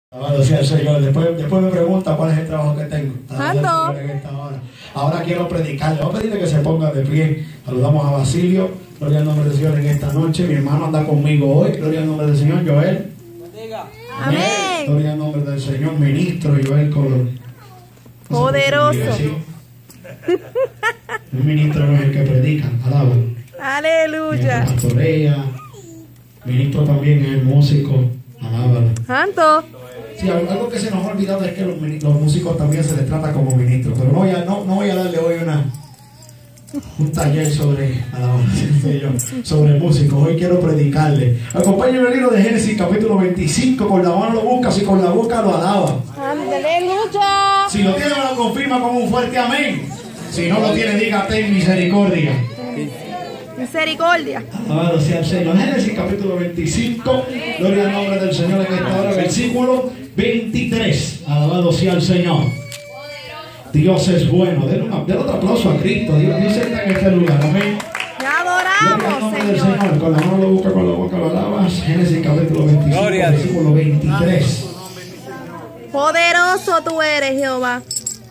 Alabado sea el Señor. Después me pregunta cuál es el trabajo que tengo. Santo. Ahora quiero predicarle. Voy a pedirle que se ponga de pie. Saludamos a Basilio. Gloria al nombre del Señor en esta noche. Mi hermano anda conmigo hoy. Gloria al nombre del Señor, Joel. Amén. Gloria al nombre del Señor, ministro Joel Colón. Poderoso. Un ministro no es el que predica, alaba. Aleluya. Pastorea. Ministro también es el músico, alábalo. Santo. Sí, algo que se nos ha olvidado es que los músicos también se les trata como ministros. Pero no voy a darle hoy un taller sobre sobre músicos. Hoy quiero predicarle. Acompáñenme el libro de Génesis capítulo 25. Con la mano lo buscas y con la boca lo alaba. Aleluya. Si lo tiene, me lo confirma con un fuerte amén. Si no lo tiene, diga ten misericordia. Misericordia. Alabado sea el Señor. Génesis capítulo 25. Gloria al nombre del Señor en esta hora. Versículo 23. Alabado sea el Señor. Dios es bueno. Den otro aplauso a Cristo. Dios está en este lugar. Amén. Te Gloria al adoramos, nombre del Señor. Señor. Con la mano lo busca, con la boca lo alabas. Génesis capítulo 25. Versículo 23. Poderoso tú eres, Jehová.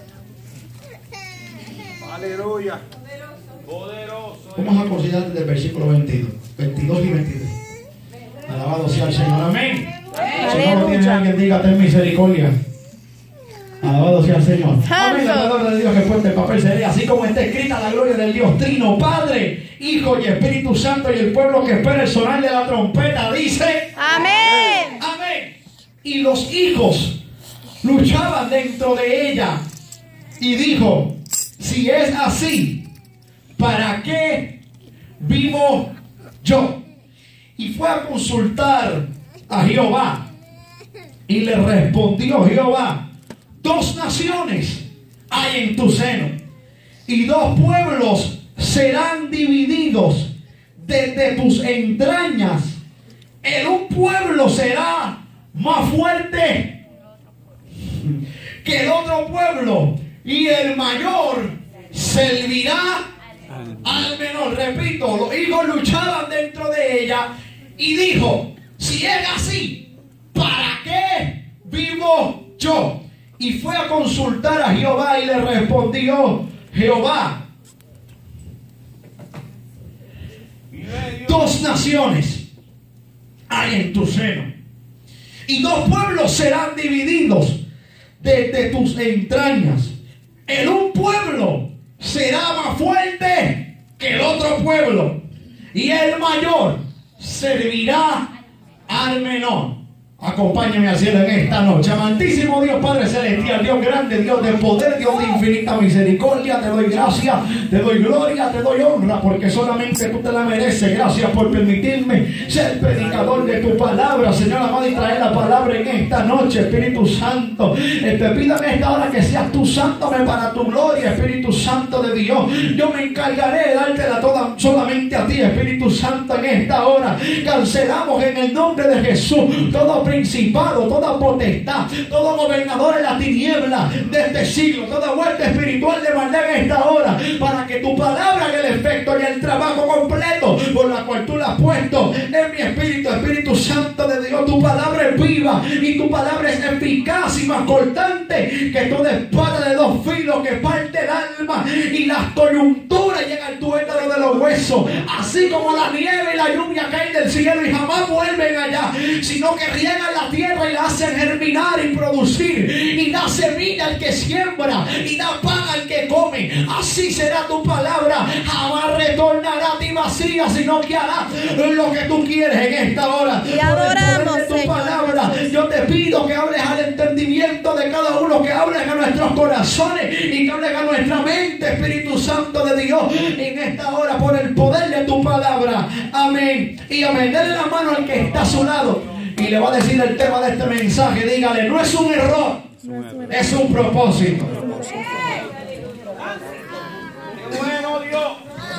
Aleluya. Poderoso. Vamos a considerar desde el versículo 22 y 23. Alabado sea el Señor. Amén. Si no lo tiene alguien, diga ten misericordia. Alabado sea el Señor. Amén. La palabra de Dios que fuerte el papel se lee así como está escrita la gloria del Dios Trino, Padre, Hijo y Espíritu Santo, y el pueblo que espera el sonar de la trompeta dice Amén. amén. Y los hijos luchaban dentro de ella y dijo: si es así, ¿para qué vivo yo? Y fue a consultar a Jehová y le respondió Jehová: 2 naciones hay en tu seno y 2 pueblos serán divididos desde tus entrañas. El un pueblo será más fuerte que el otro pueblo, y el mayor servirá al menor. Repito, los hijos luchaban dentro de ella y dijo: si es así, ¿para qué vivo yo? Y fue a consultar a Jehová y le respondió Jehová: 2 naciones hay en tu seno y 2 pueblos serán divididos desde tus entrañas. El un pueblo será más fuerte que el otro pueblo, y el mayor servirá al menor. Acompáñame al cielo en esta noche. Amantísimo Dios Padre Celestial, Dios grande, Dios de poder, Dios de infinita misericordia, te doy gracias, te doy gloria, te doy honra, porque solamente tú te la mereces. Gracias por permitirme ser predicador de tu palabra, Señor amado, y traer la palabra en esta noche. Espíritu Santo, te pido en esta hora que seas tú santóme para tu gloria, Espíritu Santo de Dios. Yo me encargaré de dártela toda solamente a ti, Espíritu Santo, en esta hora. Cancelamos en el nombre de Jesús todo principado, toda potestad, todo gobernador en la tiniebla de este siglo, toda vuelta espiritual de maldad en esta hora, para que tu palabra haga el efecto y el trabajo completo por la cual tú la has puesto en mi espíritu. Espíritu Santo de Dios, tu palabra es viva y tu palabra es eficaz y más cortante que toda espada de 2 filos, que parte el alma y las coyunturas, llega al tuétano de los huesos. Así como la nieve y la lluvia caen del cielo y jamás vuelven allá, sino que riegan la tierra y la hacen germinar y producir, y da semilla al que siembra y da pan al que come. Así será tu palabra, jamás retornará a ti vacía, sino que hará lo que tú quieres en esta hora. Y adoramos, por el poder de tu Señor. palabra, yo te pido que hables al entendimiento de cada uno, que hables a nuestros corazones y que hables a nuestra mente, Espíritu Santo de Dios, en esta hora, por el poder de tu palabra. Amén y amén. Dale la mano al que está a su lado y le va a decir el tema de este mensaje. Dígale: no es un error, es un propósito. Bueno, Dios.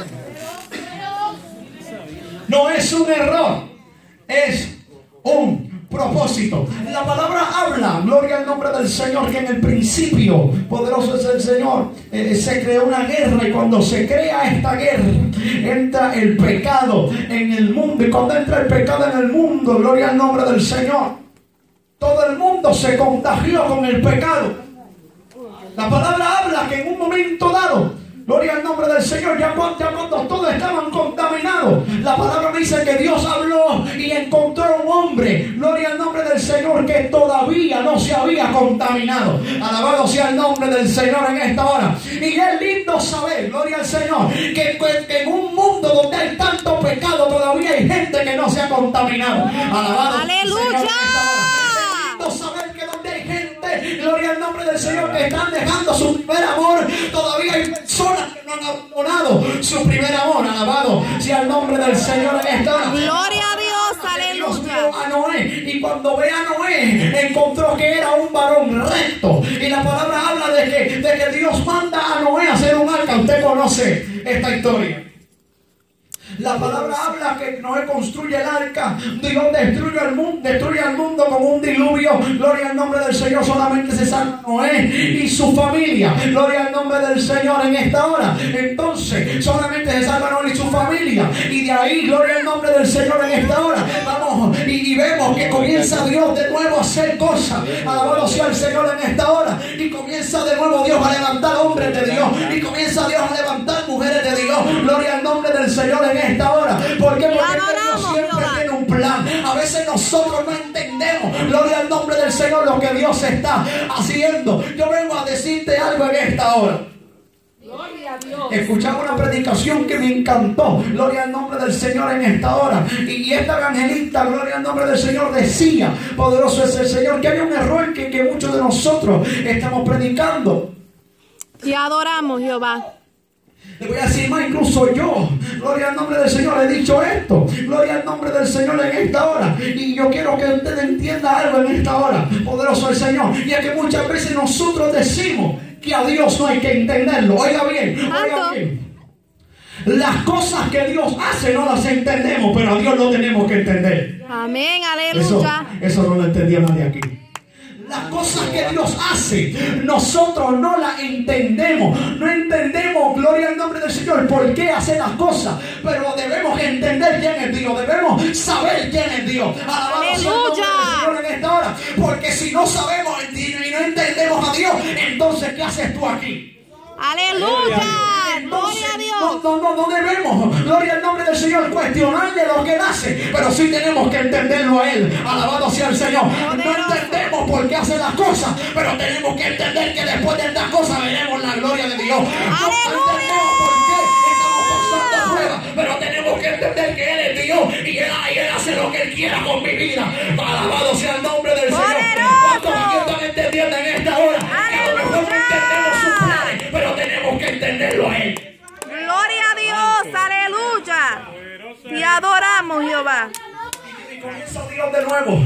No es un error, es un propósito. La palabra habla, gloria al nombre del Señor, que en el principio, poderoso es el Señor, se creó una guerra, y cuando se crea esta guerra, entra el pecado en el mundo, y cuando entra el pecado en el mundo, gloria al nombre del Señor, todo el mundo se contagió con el pecado. La palabra habla que en un momento dado, gloria al nombre del Señor, ya cuando todos estaban contaminados, la palabra dice que Dios habló y encontró un hombre, gloria al nombre del Señor, que todavía no se había contaminado. Alabado sea el nombre del Señor en esta hora. Y es lindo saber, gloria al Señor, que en un mundo donde hay tanto pecado, todavía hay gente que no se ha contaminado. Alabado sea el Señor en esta hora. Es lindo saber que donde hay gente, gloria al nombre del Señor, que están dejando su primer amor, todavía hay personas que no han abandonado su primer amor. Alabado sea el nombre del Señor en esta hora. Gloria a Dios, Dios aleluya. vio a Noé, y cuando ve a Noé encontró que era un varón recto, y la palabra habla de que Dios manda a Noé a hacer un arca. Usted conoce esta historia. La palabra habla que Noé construye el arca. Dios destruye al mundo con un diluvio. Gloria al nombre del Señor. Solamente se salva Noé y su familia. Gloria al nombre del Señor en esta hora. Entonces solamente se salva Noé y su familia. Y de ahí, gloria al nombre del Señor en esta hora. Vamos y vemos que comienza Dios de nuevo a hacer cosas. Alabado sea el Señor en esta hora. Y comienza de nuevo Dios a levantar hombres de Dios. Y comienza Dios a levantar mujeres de Dios. Gloria al nombre del Señor en esta hora. ¿Por qué? Porque Dios siempre tiene un plan. A veces nosotros no entendemos, gloria al nombre del Señor, lo que Dios está haciendo. Yo vengo a decirte algo en esta hora. Gloria a Dios. Escuchaba una predicación que me encantó. Gloria al nombre del Señor en esta hora. Y esta evangelista, gloria al nombre del Señor, decía: poderoso es el Señor. Que hay un error que muchos de nosotros estamos predicando. Te adoramos, Jehová. Le voy a decir más, incluso yo, gloria al nombre del Señor, he dicho esto. Gloria al nombre del Señor en esta hora. Y yo quiero que usted entienda algo en esta hora. Poderoso el Señor. Y es que muchas veces nosotros decimos que a Dios no hay que entenderlo. Oiga bien, oiga bien. Las cosas que Dios hace no las entendemos, pero a Dios lo tenemos que entender. Amén, aleluya. Eso no lo entendía nadie aquí. Las cosas que Dios hace, nosotros no las entendemos. No entendemos, gloria al nombre del Señor, por qué hace las cosas. Pero debemos entender quién es Dios. Debemos saber quién es Dios. Alabado sea el nombre del Señor en esta hora. Porque si no sabemos y no entendemos a Dios, entonces ¿qué haces tú aquí? Aleluya. Gloria a Dios. No debemos, gloria al nombre del Señor, cuestionarle lo que Él hace, pero sí tenemos que entenderlo a Él. Alabado sea el Señor. No entendemos por qué hace las cosas, pero tenemos que entender que después de estas cosas veremos la gloria de Dios. No entendemos por qué estamos pasando pruebas, pero tenemos que entender que Él es Dios y Él hace lo que Él quiera con mi vida. Alabado sea el nombre del Señor. ¿Cuántos aquí están entendiendo en esta hora? Que a lo mejor no entendemos sus planes, pero tenemos que entenderlo a Él. Gloria a Dios, aleluya. Te adoramos, Jehová. Y comienza Dios de nuevo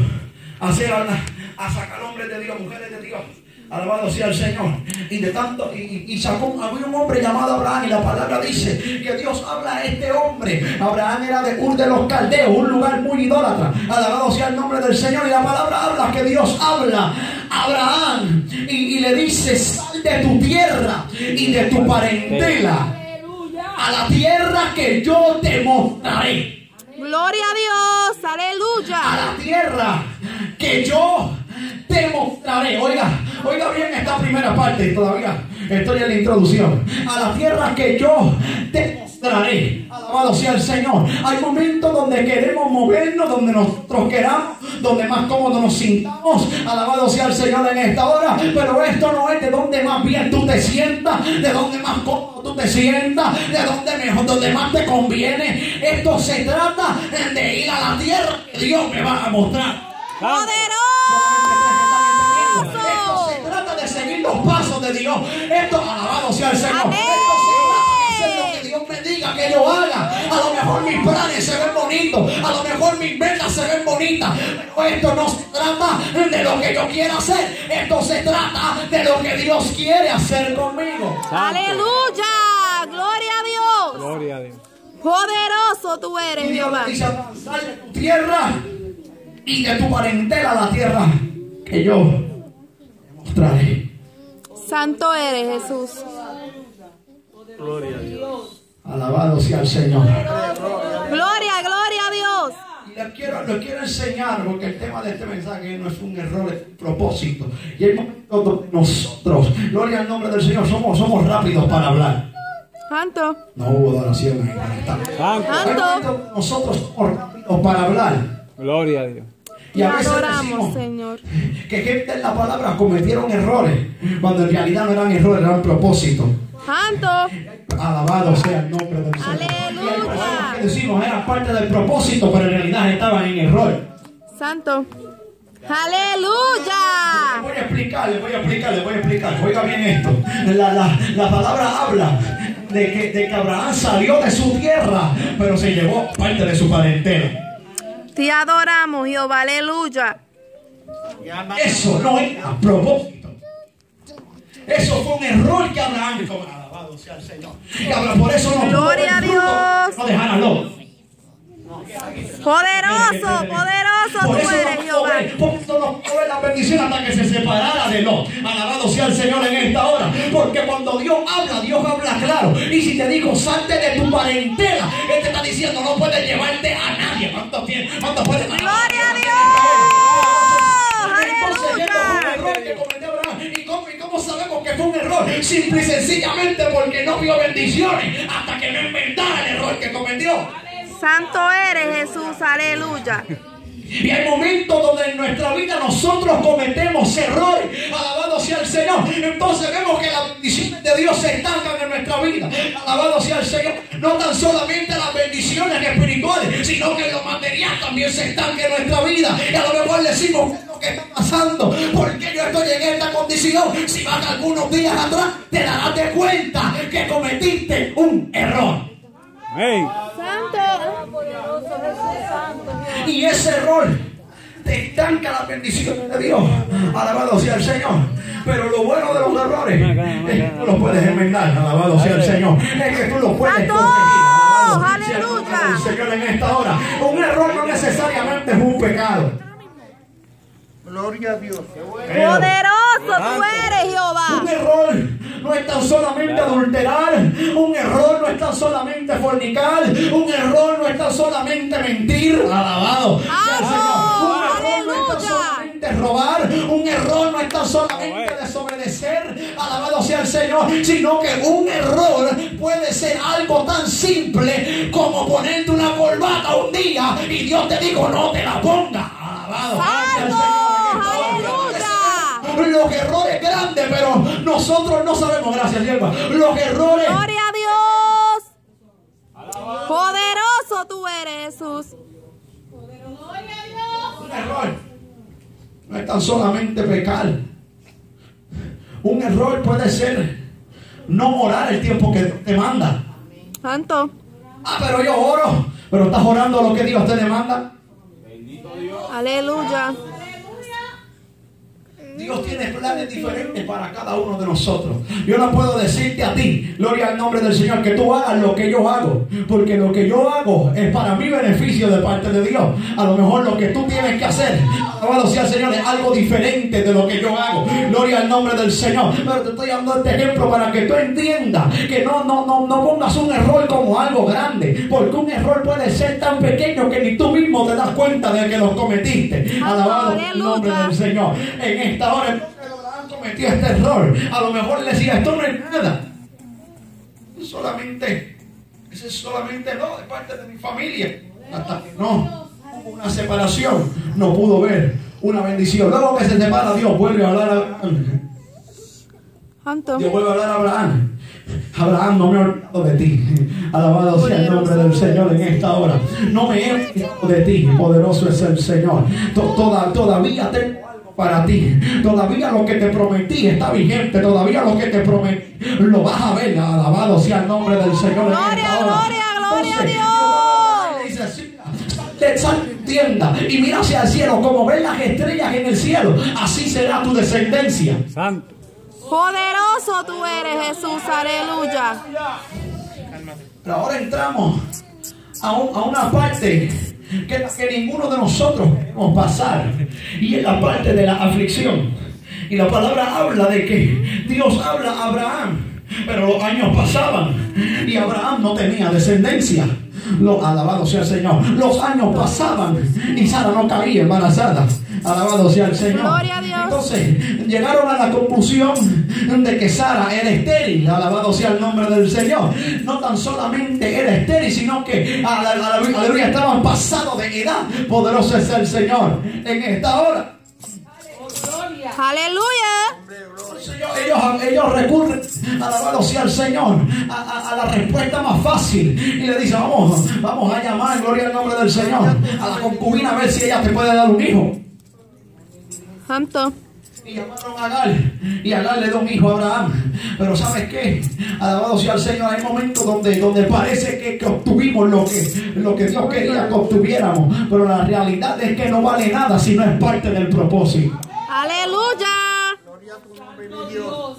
a sacar hombres de Dios, mujeres de Dios. Alabado sea el Señor. Y de tanto, había un hombre llamado Abraham, y la palabra dice que Dios habla a este hombre. Abraham era de Ur de los Caldeos, un lugar muy idólatra. Alabado sea el nombre del Señor. Y la palabra habla que Dios habla a Abraham y le dice: sal de tu tierra y de tu parentela a la tierra que yo te mostraré. Gloria a Dios, aleluya. A la tierra que yo te mostraré. Oiga bien esta primera parte. Todavía estoy en la introducción. A la tierra que yo te mostraré. Alabado sea el Señor. Hay momentos donde queremos movernos, donde nosotros queramos, donde más cómodos nos sintamos. Alabado sea el Señor en esta hora. Pero esto no es de donde más bien tú te sientas, de donde más cómodo tú te sientas, de donde mejor, donde más te conviene. Esto se trata de ir a la tierra que Dios me va a mostrar. Poderoso. Esto se trata de seguir los pasos de Dios. Esto, alabado sea el Señor. Amén. Esto se trata de hacer lo que Dios me diga que yo haga. A lo mejor mis planes se ven bonitos, a lo mejor mis metas se ven bonitas, pero esto no se trata de lo que yo quiera hacer. Esto se trata de lo que Dios quiere hacer conmigo. Aleluya. Gloria a Dios. Gloria a Dios. Poderoso tú eres, Y Dios Jehová. le dice: sal de tu tierra y de tu parentela a la tierra que yo te mostraré. Santo eres, Jesús. Gloria a Dios. Alabado sea el Señor. Gloria, gloria a Dios. Y lo quiero enseñar porque el tema de este mensaje no es un error, es un propósito. Y hay momentos donde nosotros, gloria al nombre del Señor, somos rápidos para hablar. Santo. No hubo adoración ahí. Hay momentos donde nosotros somos rápidos para hablar. Gloria a Dios. Y a veces Adoramos, decimos Señor. que gente en la palabra cometieron errores, cuando en realidad no eran errores, eran propósitos. Santo. Alabado sea el nombre del Señor. Aleluya. Y hay personas que decimos eran parte del propósito, pero en realidad estaban en error. Santo. Aleluya. Voy a explicarle. Oiga bien esto. La palabra habla de que Abraham salió de su tierra, pero se llevó parte de su parentela. Te adoramos, Jehová. Aleluya. Eso no era a propósito. Eso fue un error que Abraham cometió. Alabado sea el Señor. Y por eso no pudo ver Gloria a fruto, Dios. no dejar a Lot. Poderoso, poderoso Por tú eso eres, Jehová. por eso no pudo ver la bendición hasta que se separara de Lot. Alabado sea el Señor en esta hora. Porque cuando Dios habla claro. Y si te digo, salte de tu parentela, Él te está diciendo, no puedes llevarte a nadie. ¿Cuánto puedes? Gloria a Dios. Entonces, esto fue un Aleluya. error que cometió Abraham. ¿Y cómo sabemos que fue un error? Simple y sencillamente porque no vio bendiciones hasta que no enmendara el error que cometió. Santo eres, Jesús. Aleluya. Y hay momentos donde en nuestra vida nosotros cometemos errores. Alabado sea el Señor. Entonces vemos que las bendiciones de Dios se estancan en nuestra vida. Alabado sea el Señor. No tan solamente las bendiciones espirituales, sino que lo material también se estanca en nuestra vida. Y a lo mejor decimos, ¿qué es lo que está pasando? ¿Por qué yo estoy en esta condición? Si vas algunos días atrás, te darás de cuenta que cometiste un error. Hey. Santo. Y ese error te estanca la bendición de Dios. Alabado sea el Señor. Pero lo bueno de los errores es que tú los puedes enmendar. Alabado sea el Señor. Es que tú los puedes ¡Santo! corregir. Alabado sea el ¡Aleluya! nombre del Señor en esta hora. Un error no necesariamente es un pecado. Gloria a Dios. Poderoso tú eres, Jehová. Un error no es tan solamente adulterar. Un error no es tan solamente fornicar. Un error no es tan solamente mentir. Alabado sea el Señor. Un error no es tan solamente robar. Un error no es tan solamente desobedecer. Alabado sea el Señor. Sino que un error puede ser algo tan simple como ponerte una corbata un día y Dios te dijo no te la pongas. Alabado sea el Señor. Los errores grandes, pero nosotros no sabemos, gracias, sierva. Los errores. Gloria a Dios. Poderoso tú eres, Jesús. Un error no es tan solamente pecar. Un error puede ser no orar el tiempo que te manda. Santo. Pero yo oro. Pero estás orando lo que Dios te demanda. Aleluya. Dios tiene planes diferentes para cada uno de nosotros. Yo no puedo decirte a ti, gloria al nombre del Señor, que tú hagas lo que yo hago, porque lo que yo hago es para mi beneficio de parte de Dios. A lo mejor lo que tú tienes que hacer, alabado sea el Señor, es algo diferente de lo que yo hago. Gloria al nombre del Señor. Pero te estoy dando este ejemplo para que tú entiendas que no pongas un error como algo grande, porque un error puede ser tan pequeño que ni tú mismo te das cuenta de que lo cometiste. Alabado sea el nombre del Señor. En esta hora Abraham cometió este error. A lo mejor le decía, esto no es nada. Ese es solamente no, de parte de mi familia. Hasta que no hubo una separación, no pudo ver una bendición. Luego que se separa, Dios vuelve a hablar a Abraham. Santo. Dios vuelve a hablar a Abraham. Abraham, no me he olvidado de ti. Alabado sea el nombre del Señor en esta hora. No me he olvidado de ti. Poderoso es el Señor. Todavía tengo algo para ti. Todavía lo que te prometí está vigente. Todavía lo que te prometí lo vas a ver. Alabado sea el nombre del Señor en esta hora. Gloria a Dios. Dice así, tienda y mira hacia el cielo como ven las estrellas en el cielo. Así será tu descendencia. Santo. Poderoso tú eres, Jesús. Aleluya. Pero ahora entramos a una parte que ninguno de nosotros queremos pasar, y es la parte de la aflicción. Y la palabra habla de que Dios habla a Abraham, pero los años pasaban y Abraham no tenía descendencia. Alabado sea el Señor. Los años pasaban y Sara no caía embarazada. Alabado sea el Señor. Gloria a Dios. Entonces llegaron a la conclusión de que Sara era estéril. Alabado sea el nombre del Señor. No tan solamente era estéril, sino que aleluya, estaban pasados de edad. Poderoso es el Señor en esta hora. Aleluya. Ellos recurren, alabado sea el Señor, a la respuesta más fácil. Y le dicen, vamos a llamar, gloria al nombre del Señor, a la concubina a ver si ella te puede dar un hijo. Santo. Y llamaron a Agar, y Agar le dio un hijo a Abraham. Pero ¿sabes qué? Alabado sea el Señor, hay momentos donde parece que obtuvimos lo que Dios quería que obtuviéramos, pero la realidad es que no vale nada si no es parte del propósito. Aleluya. Gloria a tu nombre, mi Dios.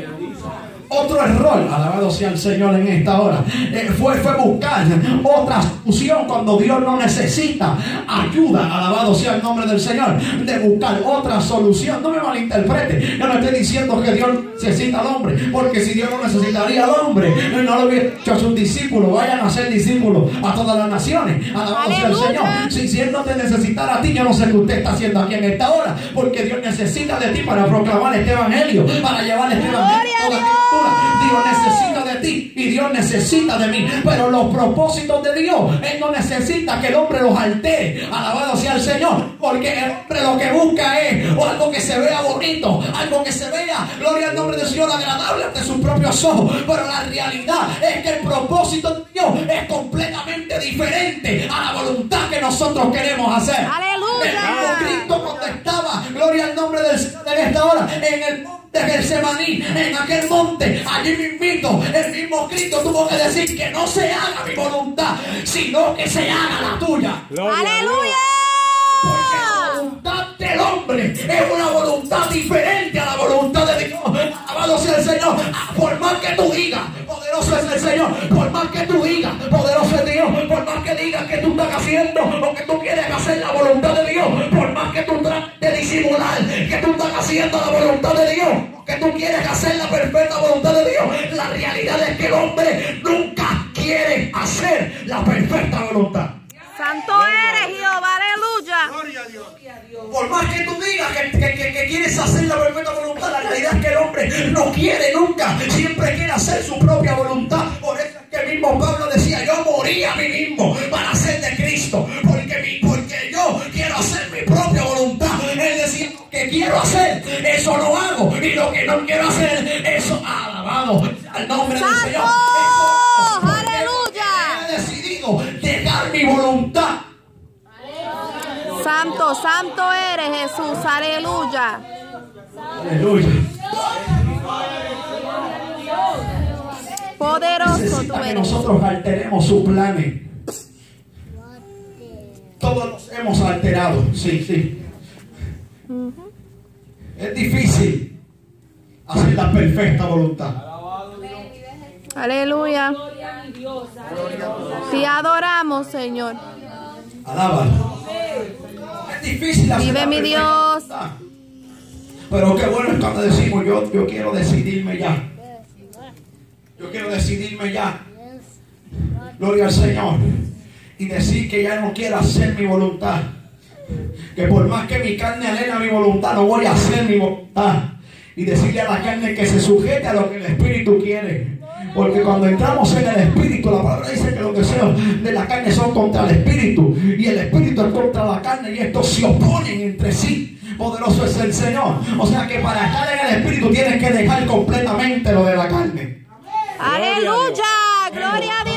Otro error, alabado sea el Señor en esta hora, fue buscar otra solución cuando Dios no necesita ayuda. Alabado sea el nombre del Señor, de buscar otra solución. No me malinterprete, yo no estoy diciendo que Dios necesita al hombre, porque si Dios no necesitaría al hombre, no lo hubiera hecho a sus discípulos. Vayan a ser discípulos a todas las naciones. Alabado sea el Señor. Si Él no te necesitara a ti, yo no sé qué usted está haciendo aquí en esta hora, porque Dios necesita de ti para proclamar este evangelio, para llevar este evangelio a toda criatura. Dios necesita de ti y Dios necesita de mí, pero los propósitos de Dios, Él no necesita que el hombre los altere. Alabado sea el Señor, porque el hombre lo que busca es algo que se vea bonito, algo que se vea, gloria al nombre del Señor, agradable ante sus propios ojos. Pero la realidad es que el propósito de Dios es completamente diferente a la voluntad que nosotros queremos hacer. Aleluya. El mismo Cristo cuando estaba, gloria al nombre del Señor en esta hora, en el de Getsemaní, en aquel monte, allí mismito, el mismo Cristo tuvo que decir que no se haga mi voluntad, sino que se haga la tuya. Aleluya. Porque la voluntad del hombre es una voluntad diferente a la voluntad de Dios. Alabado sea el Señor. Por más que tú digas, poderoso es el Señor. Por más que tú digas, poderoso es Dios. Por más que digas que tú estás haciendo o que tú quieres hacer la voluntad de Dios, por más que tú trates de disimular que tú estás haciendo la voluntad de Dios, que tú quieres hacer la perfecta voluntad de Dios, la realidad es que el hombre nunca quiere hacer la perfecta voluntad. Santo eres, Jehová. Aleluya. Gloria a Dios. Por más que tú digas que quieres hacer la perfecta voluntad, la realidad es que el hombre no quiere nunca, siempre quiere hacer su propia voluntad. Por eso es que el mismo Pablo decía, yo morí a mí mismo para ser de Cristo, porque yo quiero hacer mi propia voluntad. Él decía, lo que quiero hacer, eso lo hago, y lo que no quiero hacer, eso, alabado al nombre del Señor. Eso, aleluya. he decidido dejar mi voluntad. Santo, santo eres, Jesús. Aleluya. Aleluya. Poderoso tú Necesita que eres. nosotros alteremos sus planes. Todos los hemos alterado, sí. Es difícil hacer la perfecta voluntad. Aleluya. Te adoramos, Señor. Alábalo. Es difícil hacer Vive la mi perfecta Dios. voluntad. Pero qué bueno es cuando decimos yo quiero decidirme ya. Yo quiero decidirme ya. Gloria al Señor. Y decir que ya no quiero hacer mi voluntad. Que por más que mi carne anhela mi voluntad, no voy a hacer mi voluntad. Y decirle a la carne que se sujete a lo que el Espíritu quiere. Porque cuando entramos en el Espíritu, la palabra dice que los deseos de la carne son contra el Espíritu. Y el Espíritu es contra la carne. Y estos se oponen entre sí. Poderoso es el Señor. O sea que para estar en el Espíritu tienes que dejar completamente lo de la carne. Aleluya. Gloria a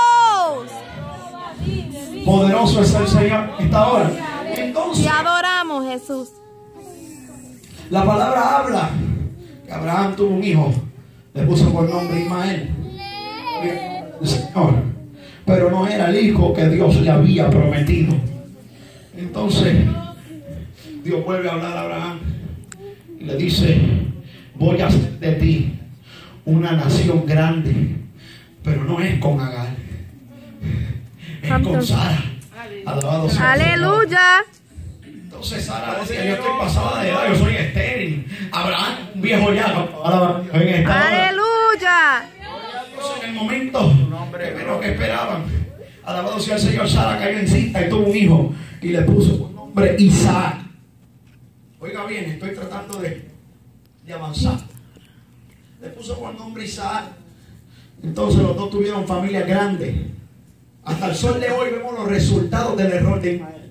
Dios. Poderoso es el Señor esta hora. Entonces, Te adoramos, Jesús. la palabra habla que Abraham tuvo un hijo. Le puso por nombre Ismael. El Señor. Pero no era el hijo que Dios le había prometido. Entonces, Dios vuelve a hablar a Abraham y le dice, voy a hacer de ti una nación grande, pero no es con Agar, es con Sara. Alabado sea el Señor. Aleluya. Entonces Sara decía, yo estoy pasada de edad, yo soy estéril. Abraham, un viejo ya, no, en esta hora. Aleluya. En el momento que menos que esperaban, Alabado sea el Señor. Sara cayó en cinta y tuvo un hijo y le puso por nombre Isaac. Oiga bien, estoy tratando de avanzar. Le puso por nombre Isaac. Entonces los dos tuvieron familias grandes. Hasta el sol de hoy vemos los resultados del error de Ismael.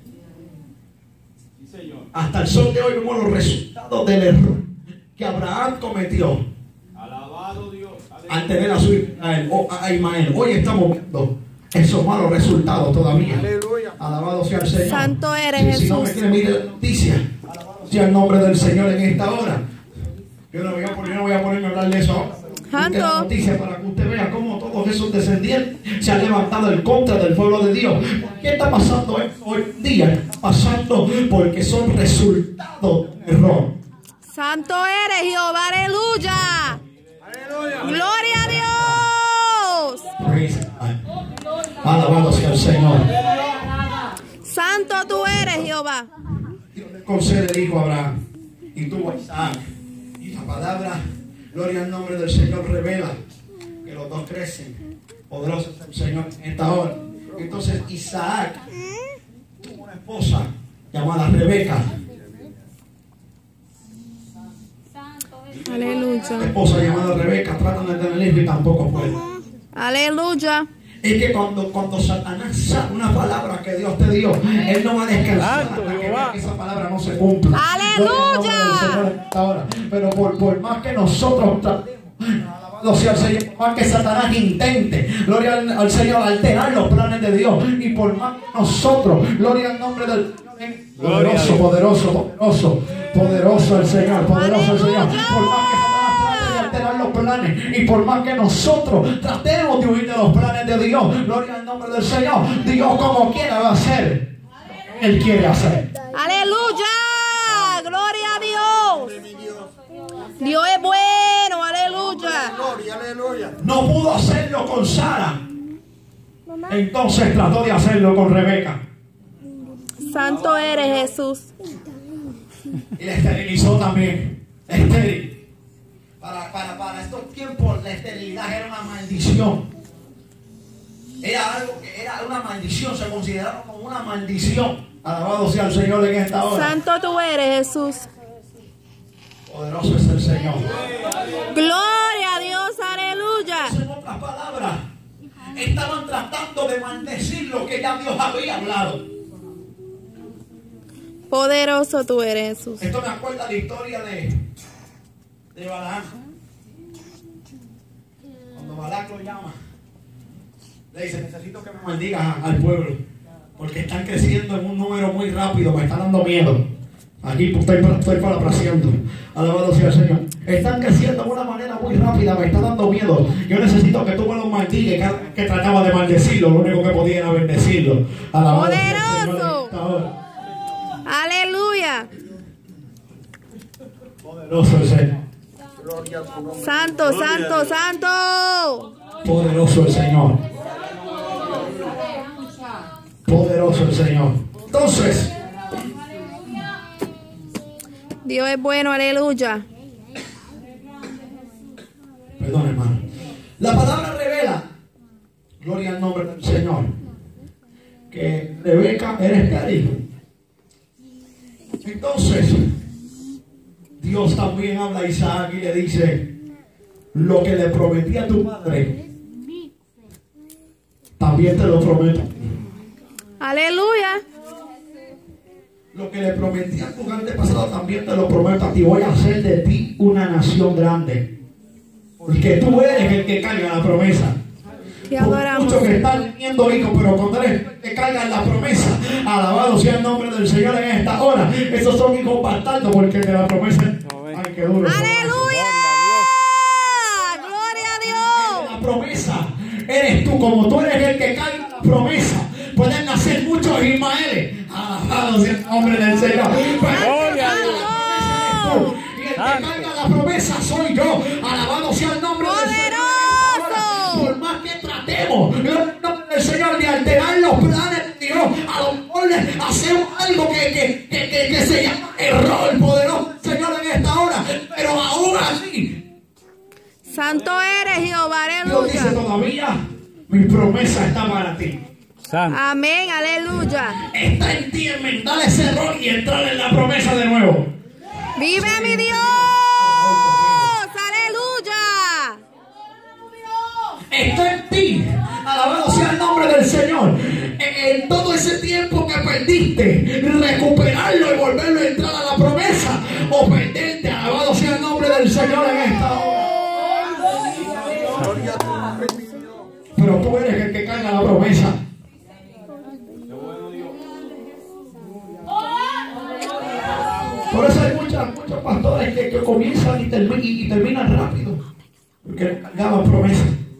Hasta el sol de hoy vemos los resultados del error que Abraham cometió. Alabado Dios. Al tener a su Ismael. Hoy estamos viendo esos malos resultados todavía. Aleluya. Alabado sea el Señor. Santo eres Si no me Jesús. quiere, mire la noticia. Alabado sea el nombre del Señor en esta hora. Yo no voy a ponerme a hablar de eso ahora. Santo. La noticia para que usted vea cómo todos esos descendientes se han levantado en contra del pueblo de Dios. ¿Qué está pasando hoy en día? Está pasando porque son resultados de error. Santo eres Jehová, aleluya. Aleluya. Gloria a Dios. Praise God. Alabado sea el Señor. Santo tú eres Jehová. Dios le concede el hijo a Abraham y tuvo a Isaac. Y la palabra, gloria al nombre del Señor, revela que los dos crecen. Poderoso es el Señor en esta hora. Entonces Isaac tuvo una esposa llamada Rebeca. Una Aleluya. esposa llamada Rebeca. Tratan de tener hijo y tampoco pueden. Aleluya. Es que cuando Satanás sabe una palabra que Dios te dio, él no va a descansar hasta que vea que esa palabra no se cumpla. ¡Aleluya! Gloria al nombre del Señor en esta hora. Pero por más que nosotros tratemos, alabado sea el Señor, por más que Satanás intente, gloria al Señor, alterar los planes de Dios, y por más que nosotros, gloria al nombre del poderoso, poderoso el Señor, poderoso el Señor. Por más que Satanás trate de alterar los planes, y por más que nosotros tratemos de huir de los planes de Dios, gloria al nombre del Señor, Dios como quiera va a hacer, Él quiere hacer. Aleluya. Gloria a Dios. Dios es bueno, aleluya. Gloria, aleluya. No pudo hacerlo con Sara, entonces trató de hacerlo con Rebeca Santo eres Jesús. y la esterilizó también. Estéril. Para estos tiempos la esterilidad era una maldición. Era algo que era una maldición, se consideraba como una maldición. Alabado sea el Señor en esta hora. Santo tú eres Jesús. Poderoso es el Señor. Gloria a Dios, aleluya. En otras palabras, estaban tratando de maldecir lo que ya Dios había hablado. Poderoso tú eres Jesús. Esto me acuerda la historia de Balaam. Cuando Balaam lo llama, le dice: necesito que me maldigas al pueblo, porque están creciendo en un número muy rápido, me está dando miedo. Aquí estoy parafraseando. Alabado sea el Señor. Están creciendo de una manera muy rápida, me está dando miedo. Yo necesito que tú me los maldigues. Cada vez que trataba de maldecirlo, lo único que podía era bendecirlo. Alabado sea el Señor en esta hora. Aleluya. Poderoso el Señor. Gloria a tu nombre. Santo, santo, santo. Poderoso el Señor. Poderoso el Señor. Entonces, Dios es bueno, aleluya. perdón, hermano. La palabra revela, gloria al nombre del Señor, que Rebeca era estéril. Entonces, Dios también habla a Isaac y le dice: lo que le prometí a tu padre, también te lo prometo. Aleluya. Lo que le prometí a tu antepasado, también te lo prometo a ti. Voy a hacer de ti una nación grande, porque tú eres el que carga la promesa. Te adoramos. Muchos que están teniendo hijos, pero cuando eres el que cargan la promesa, alabado sea el nombre del Señor en esta hora. Esos son hijos bastardos, porque de la promesa, ay, qué duro. Aleluya. Gloria a Dios. La promesa eres tú, como tú eres el que carga la promesa. Pueden nacer muchos Ismaeles. Alabado sea el nombre del Señor. Gloria a Dios. Y el que carga la promesa soy yo. Alabado sea el nombre del Señor. Por más que tratemos, el nombre del Señor, de alterar los planes de Dios, a lo mejor hacemos algo que se llama error. Poderoso del Señor en esta hora. Pero aún así, Santo eres Jehová, Dios dice: aleluya. todavía mi promesa está para ti. Santo. Amén, aleluya. Está en ti enmendar ese error y entrar en la promesa de nuevo. Vive mi Dios. Aleluya. Está en ti. Alabado sea el nombre del Señor. En todo ese tiempo que perdiste, recuperarlo y volverlo a entrar a la promesa o perderte. Alabado sea el nombre del Señor en esta hora. Gloria a tu nombre, mi Dios. Pero tú eres el que carga la promesa. Por eso hay muchos pastores que comienzan y terminan rápido, porque no cargaban promesa.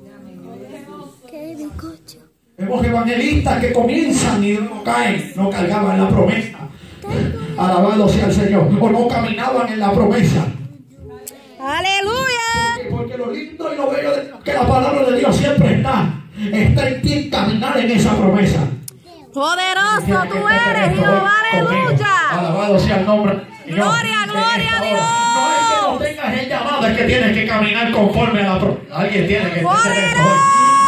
Vemos evangelistas que comienzan y no caen, no cargaban la promesa. Alabado sea el Señor. O no caminaban en la promesa. Aleluya. Porque lo lindo y lo bello de que la palabra de Dios siempre está en ti caminar en esa promesa. Poderoso tú eres, Jehová, aleluya. Alabado sea el nombre del Señor. Gloria, gloria a Dios. No es que no tengas el llamado, es que tienes que caminar conforme a la promesa. Alguien tiene que entender esto hoy.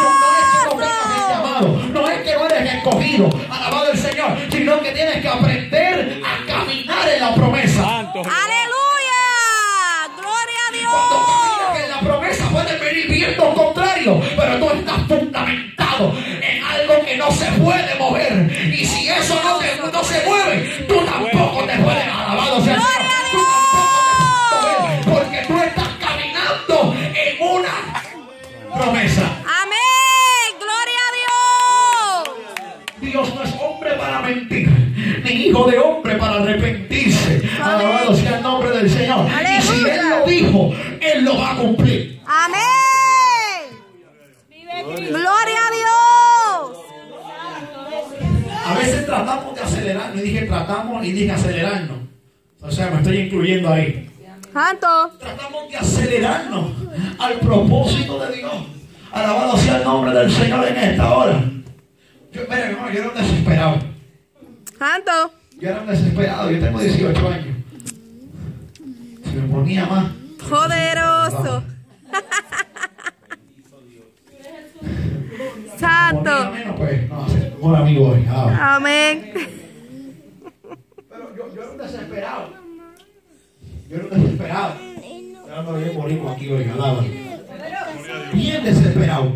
No es que no eres escogido, alabado el Señor, sino que tienes que aprender a caminar en la promesa. Santo. Aleluya. Gloria a Cuando caminas Dios. en la promesa pueden venir vientos contrarios, pero tú estás fundamentado en algo que no se puede mover. Y si eso no se mueve, tú tampoco te puedes. Alabado sea el Señor. Tú tampoco te puedes mover, porque tú estás caminando en una promesa. Amén. Dios no es hombre para mentir, ni hijo de hombre para arrepentirse. Alabado sea el nombre del Señor. Y si Él lo dijo, Él lo va a cumplir. Amén. Gloria a Dios. A veces tratamos de acelerar. Y dije tratamos y dije acelerarnos. O sea, me estoy incluyendo ahí. Santo. Tratamos de acelerarnos al propósito de Dios. Alabado sea el nombre del Señor en esta hora. Yo era un desesperado. Santo. Yo era un desesperado. Yo tengo 18 años. Se me ponía más. Poderoso. Santo. Menos, pues, no, somos amigos hoy. Amén. Pero yo era un desesperado. Yo era un desesperado. Yo ando bien boricua aquí hoy, alaba. Bien desesperado.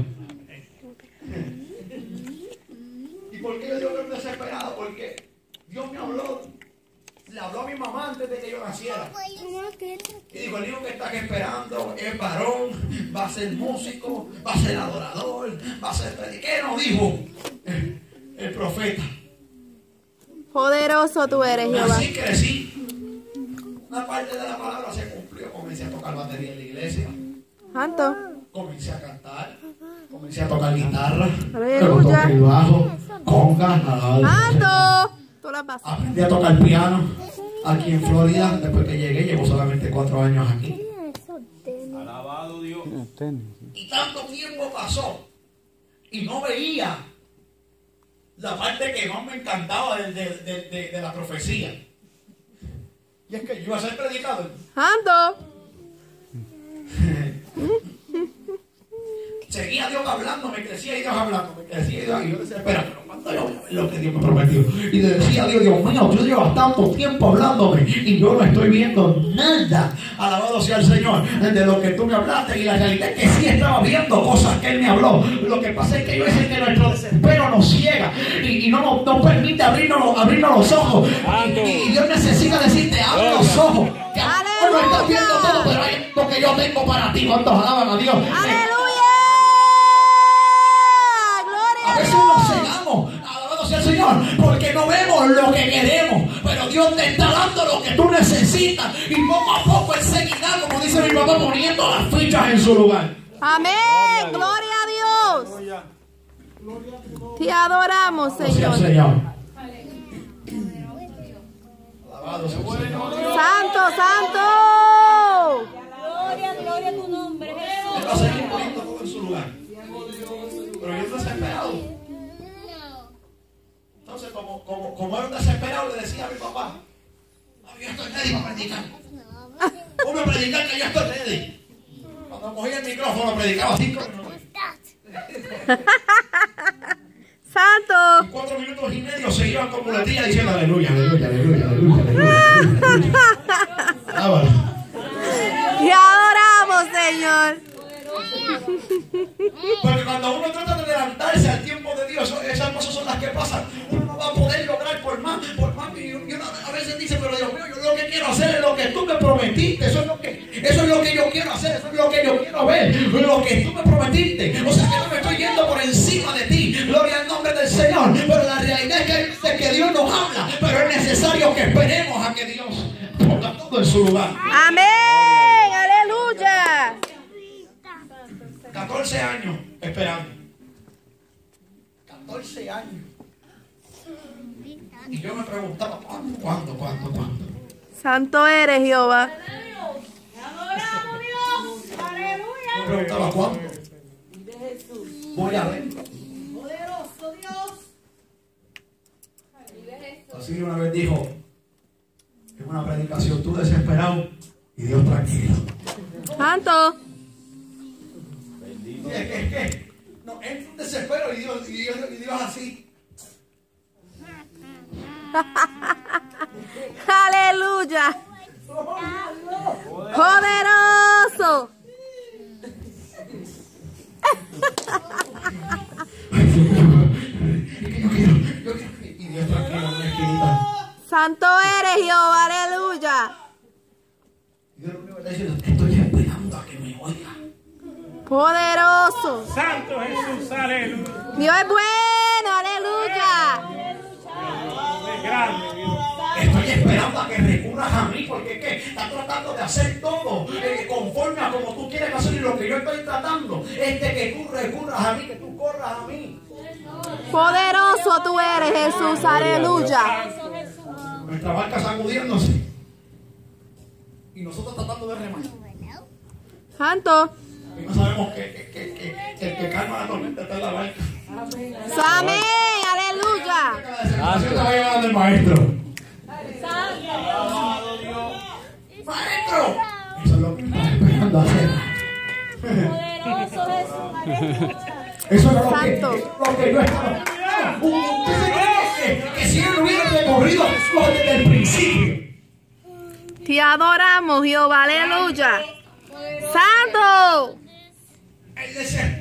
¿Y por qué yo digo que era un desesperado? Porque Dios me habló. Le habló a mi mamá antes de que yo naciera. Y dijo, el hijo que están esperando es varón, va a ser músico, va a ser adorador, va a ser predicador. ¿Qué nos dijo el profeta? Poderoso tú eres, Jehová. Así crecí. Una parte de la palabra se cumplió. Comencé a tocar batería en la iglesia. Santo. Comencé a cantar. Comencé a tocar guitarra. Aleluya. Luego toqué el bajo, conga, Santo. Tú la pasas. aprendí a tocar piano aquí en Florida. Después que llegué, llevo solamente 4 años aquí. Alabado Dios. Y tanto tiempo pasó y no veía la parte que más me encantaba de la profecía. Y es que yo iba a ser predicador. Santo. Seguía Dios hablándome, crecía Dios hablándome, crecía Dios. Y yo decía, espera, pero ¿cuándo yo voy a ver lo que Dios me prometió? Y le decía a Dios, Dios mío, tú llevas tanto tiempo hablándome y yo no estoy viendo nada. Alabado sea el Señor de lo que tú me hablaste. Y la realidad es que sí estaba viendo cosas que Él me habló. Lo que pasa es que yo sé que nuestro desespero nos ciega y no nos permite abrirnos los ojos. Y Dios necesita decirte, abre los ojos. Que a lo mejor no estás viendo todo, pero hay algo que yo tengo para ti. ¿Cuántos alaban a Dios? Aleluya. A veces nos cegamos, alabado sea el Señor, porque no vemos lo que queremos, pero Dios te está dando lo que tú necesitas y poco a poco Él seguirá, como dice mi papá, poniendo las fichas en su lugar. Amén. Gloria a Dios. Te adoramos, Alabado sea el Señor. Señor. Alabado sea el Señor. Santo, santo. Gloria a tu nombre, Jesús. Él va a seguir poniendo todo en su lugar. Pero yo desesperado. Entonces, como era un desesperado, le decía a mi papá, yo estoy ready para predicar. Ponme a predicar que yo estoy ready. Cuando cogía el micrófono, predicaba 5 minutos. Santo. Y 4 minutos y medio se iban con muletillas diciendo aleluya, aleluya, aleluya, aleluya, aleluya. Alábalo. Te adoramos, Señor. Porque cuando uno trata de adelantarse al tiempo de Dios, esas cosas son las que pasan. Uno no va a poder lograr por más. Y uno a veces dice, pero Dios mío, yo lo que quiero hacer es lo que tú me prometiste. Eso es lo que yo quiero hacer, eso es lo que yo quiero ver, lo que tú me prometiste. O sea que no me estoy yendo por encima de ti. Gloria al nombre del Señor. Pero la realidad es que Dios nos habla, pero es necesario que esperemos a que Dios ponga todo en su lugar. Amén. Aleluya. 14 años esperando. 14 años. Y yo me preguntaba, ¿cuándo? Santo eres, Jehová. Adoramos Dios. Aleluya. Me preguntaba, ¿cuándo? Voy a ver. Poderoso Dios. Así que una vez dijo, en una predicación, tú desesperado y Dios tranquilo. Santo. ¿Qué? No, entra un desespero y Dios así. Aleluya. Poderoso. Yo quiero. Y Dios tranquilo en una esquinita. Santo eres, Jehová. Aleluya. Y Dios lo único que está diciendo, estoy esperando a que me oiga. Poderoso. Santo Jesús, aleluya. Dios es bueno. Aleluya. Es grande, Dios. Estoy esperando a que recurras a mí, porque ¿qué? Estás tratando de hacer todo conforme a como tú quieres hacer, y lo que yo estoy tratando es de que tú recurras a mí, que tú corras a mí. Poderoso tú eres, Jesús. Aleluya. Nuestra barca sacudiéndose y nosotros tratando de remar. Santo. Y no sabemos que el que calma la tormenta está en la barca. Amén. Aleluya. Cada desesperación te va llevando el maestro. Alabado Dios. ¡Maestro! Eso es lo que estás esperando hacer. Poderoso Jesús. Aleluya. Eso es lo Santo. que yo estaba. ¿Usted se cree que si él hubiera recorrido Jesús desde el principio? Te adoramos, Jehová. Aleluya. Santo. Él decía,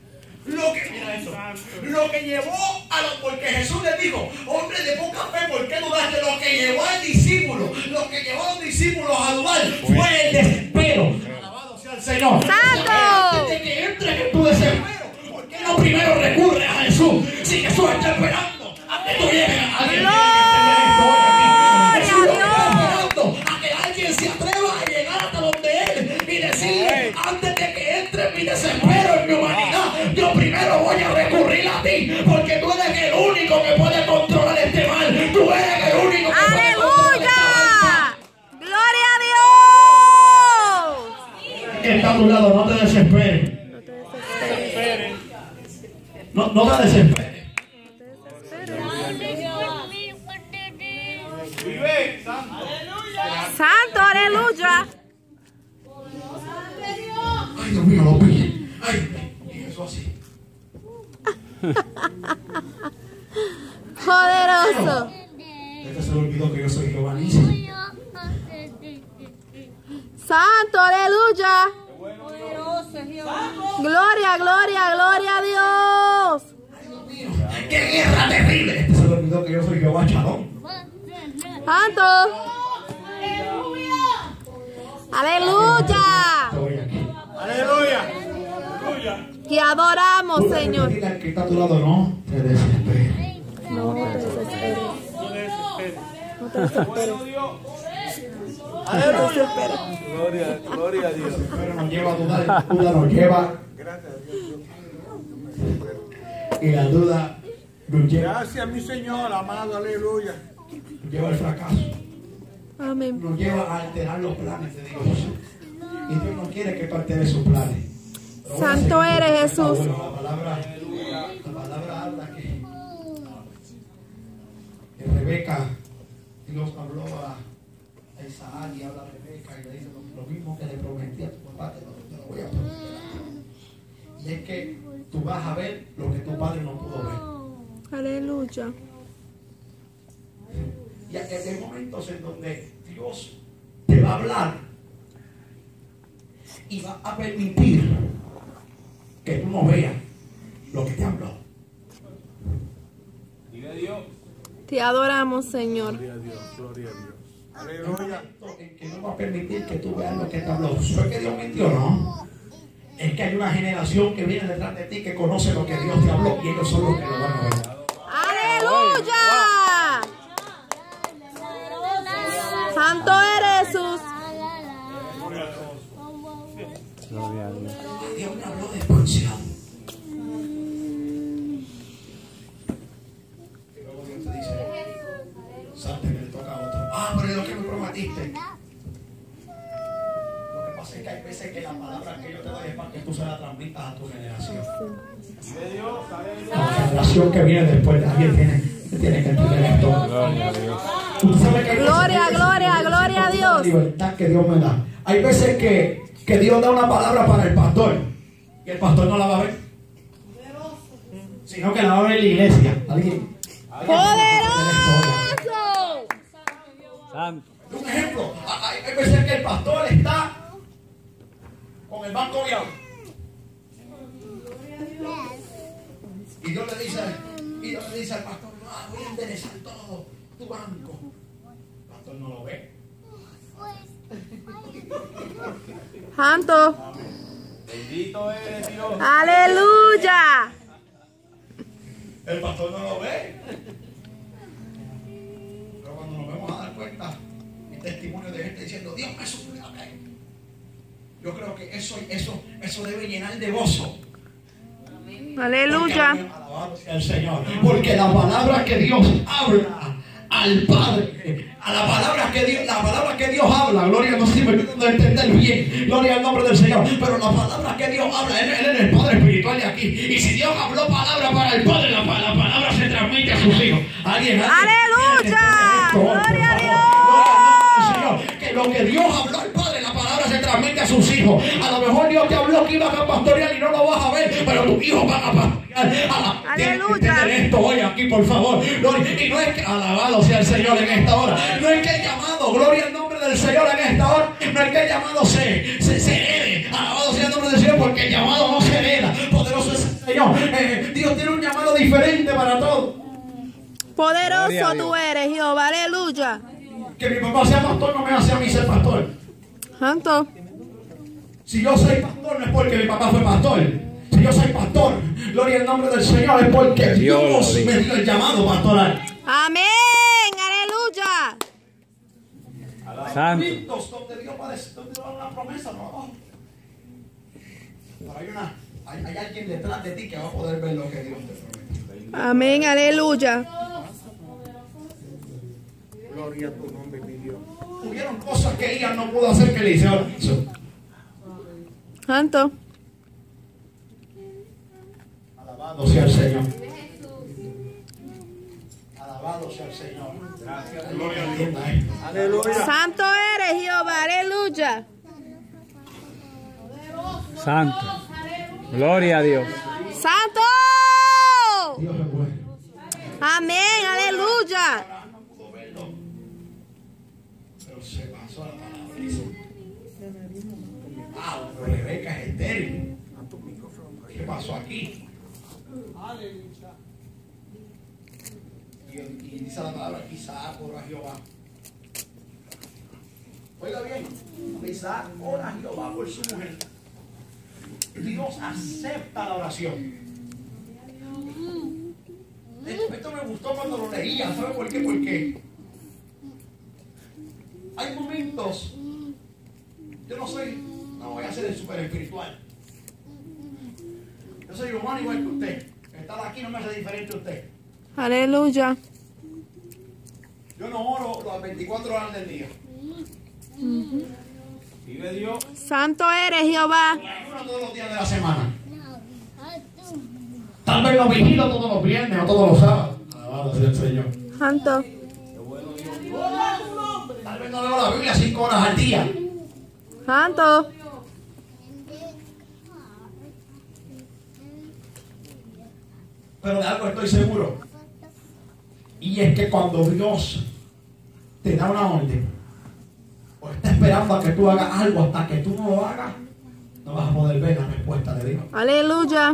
lo que llevó porque Jesús le dijo, hombre de poca fe, ¿por qué dudaste? Lo que llevó al discípulo, lo que llevó a los discípulos a dudar fue el desespero. Alabado sea el Señor. ¡Santo! Antes de que entres en tu desespero, ¿por qué no primero recurres a Jesús? Si Jesús está esperando a que tú llegues a alguien. Jesús está esperando a que alguien se atreva a llegar hasta donde Él y decirle, antes de que entre en mi desespero, en mi humanidad, yo primero voy a recurrir a ti, porque tú eres el único que puede controlar este mal. Tú eres el único que puede controlar esta ¡Aleluya! ¡Gloria a Dios! que está a tu lado, no te desesperes. No te desesperes. Vive, Santo. Santo, aleluya. Ay, Dios mío, lo pille. Ay, y eso así. Poderoso. Este se le olvidó que yo soy Jehová Nissi. Santo, aleluya. Poderoso Jehová. Gloria, gloria, gloria a Dios. Ay, Dios mío, qué guerra terrible. Este se le olvidó que yo soy Jehová Shalom. Santo. Aleluya. Estoy aquí. Aleluya. Aleluya. Te adoramos, Tú le Señor. dile al que está a tu lado, no te desesperes. No te desesperes. No desesperes. No te desesperes. Bueno, Dios. Gloria a Dios. Pero nos lleva a dudar, la duda nos lleva. Y la duda nos lleva, Gracias, mi Señor, amado, aleluya. nos lleva al fracaso. Amén. Nos lleva a alterar los planes de Dios. Y Dios no quiere que tú alteres sus planes. Pero voy a Santo seguir eres, porque Jesús. está bueno. La palabra habla que Rebeca, Dios habló a Isaac y habla a Rebeca y le dice lo mismo que le prometí a tu papá, te lo voy a prometer a ti. Y es que tú vas a ver lo que tu padre no pudo ver. Aleluya. Y hay momentos en donde Dios te va a hablar y va a permitir que tú no veas lo que te habló. Diga Dios. Te adoramos, Señor. Gloria a Dios. Gloria a Dios. Hay momentos en que no va a permitir que tú veas lo que te habló. ¿Fue que Dios mintió? No. Es que hay una generación que viene detrás de ti que conoce lo que Dios te habló y ellos son los que lo van a ver. Aleluya. Santo eres Jesús. Gloria a Dios. Dios me habló de expansión. Y luego Dios te dice, salte que le toca a otro. Pero es lo que me prometiste. Lo que pasa es que hay veces que la palabra que yo te doy es para que tú se la transmitas a tu generación. Diga Dios. La generación que viene después de alguien tiene que entender esto. Gloria a Dios. Tú sabes que hay veces Gloria, gloria, gloria a Dios. la libertad que Dios me da. Hay veces que Dios da una palabra para el pastor y el pastor no la va a ver, sino que la va a ver en la iglesia. ¿Alguien? Poderoso. Santo. Un ejemplo, hay veces que el pastor está con el banco viable y Dios le dice al pastor, voy a enderezar todo tu banco. El pastor no lo ve. Santo. Bendito eres Dios. Aleluya. El pastor no lo ve. Pero cuando nos vamos a dar cuenta, el testimonio de gente diciendo, Dios me suplió. Yo creo que eso debe llenar de gozo. Aleluya. Alabado sea el Señor. Porque la palabra que Dios habla al Padre, a la palabra que Dios habla, gloria, no sé si me estoy dando a entender bien, gloria al nombre del Señor, pero la palabra que Dios habla, Él es el Padre espiritual de aquí, y si Dios habló palabra para el Padre, la palabra se transmite a sus hijos. ¿Alguien? Aleluya. Gloria a Dios. Que lo que Dios habló al Padre, la palabra se transmite a sus hijos. A lo mejor Dios te habló que ibas a pastorear y no lo vas a ver, pero tus hijos van a pastorear. Tienes que entender esto hoy aquí, por favor. Y no es que, alabado sea el Señor en esta hora, no es que el llamado, gloria al nombre del Señor en esta hora, no es que el llamado se herede. Alabado sea el nombre del Señor, porque el llamado no se hereda. Poderoso es el Señor. Dios tiene un llamado diferente para todos. Poderoso tú eres, Jehová. Aleluya. Que mi papá sea pastor no me hace a mí ser pastor. Santo. Si yo soy pastor no es porque mi papá fue pastor. Si yo soy pastor, gloria al nombre del Señor, es porque Dios me dio el llamado pastoral. Amén. Aleluya. Santo. Donde Dios va a dar una promesa, no. Pero hay alguien detrás de ti que va a poder ver lo que Dios te promete. Amén. Aleluya. Gloria a tu nombre, mi Dios. Hubieron cosas que ella no pudo hacer que Eliseo hizo. Santo. Alabado sea el Señor. Alabado sea el Señor. Gracias. Gloria a Dios. Aleluya. Santo eres, Jehová. Aleluya. Santo. Gloria a Dios. Santo. Dios es bueno. Amén. Aleluya. No pudo verlo, pero se pasó la palabra y dice, pero Rebeca es estéril. ¿Qué pasó aquí? Y dice la palabra, Isaac oró a Jehová. Oiga bien, Isaac ora a Jehová por su mujer. Dios acepta la oración. Esto me gustó cuando lo leía. ¿Sabe por qué? Porque hay momentos, yo no voy a ser el super espiritual. Yo soy humano igual que usted. Estar aquí no me hace diferente a usted. Aleluya. Yo no oro las 24 horas del día. Vive Dios. Santo eres, Jehová. Oro todos los días de la semana. Tal vez lo vigilo todos los viernes o todos los sábados. Alabado sea el Señor. Santo. Tal vez no leo la Biblia 5 horas al día. Santo. Pero de algo estoy seguro. Y es que cuando Dios te da una orden, o está esperando a que tú hagas algo, hasta que tú no lo hagas, no vas a poder ver la respuesta de Dios. Aleluya.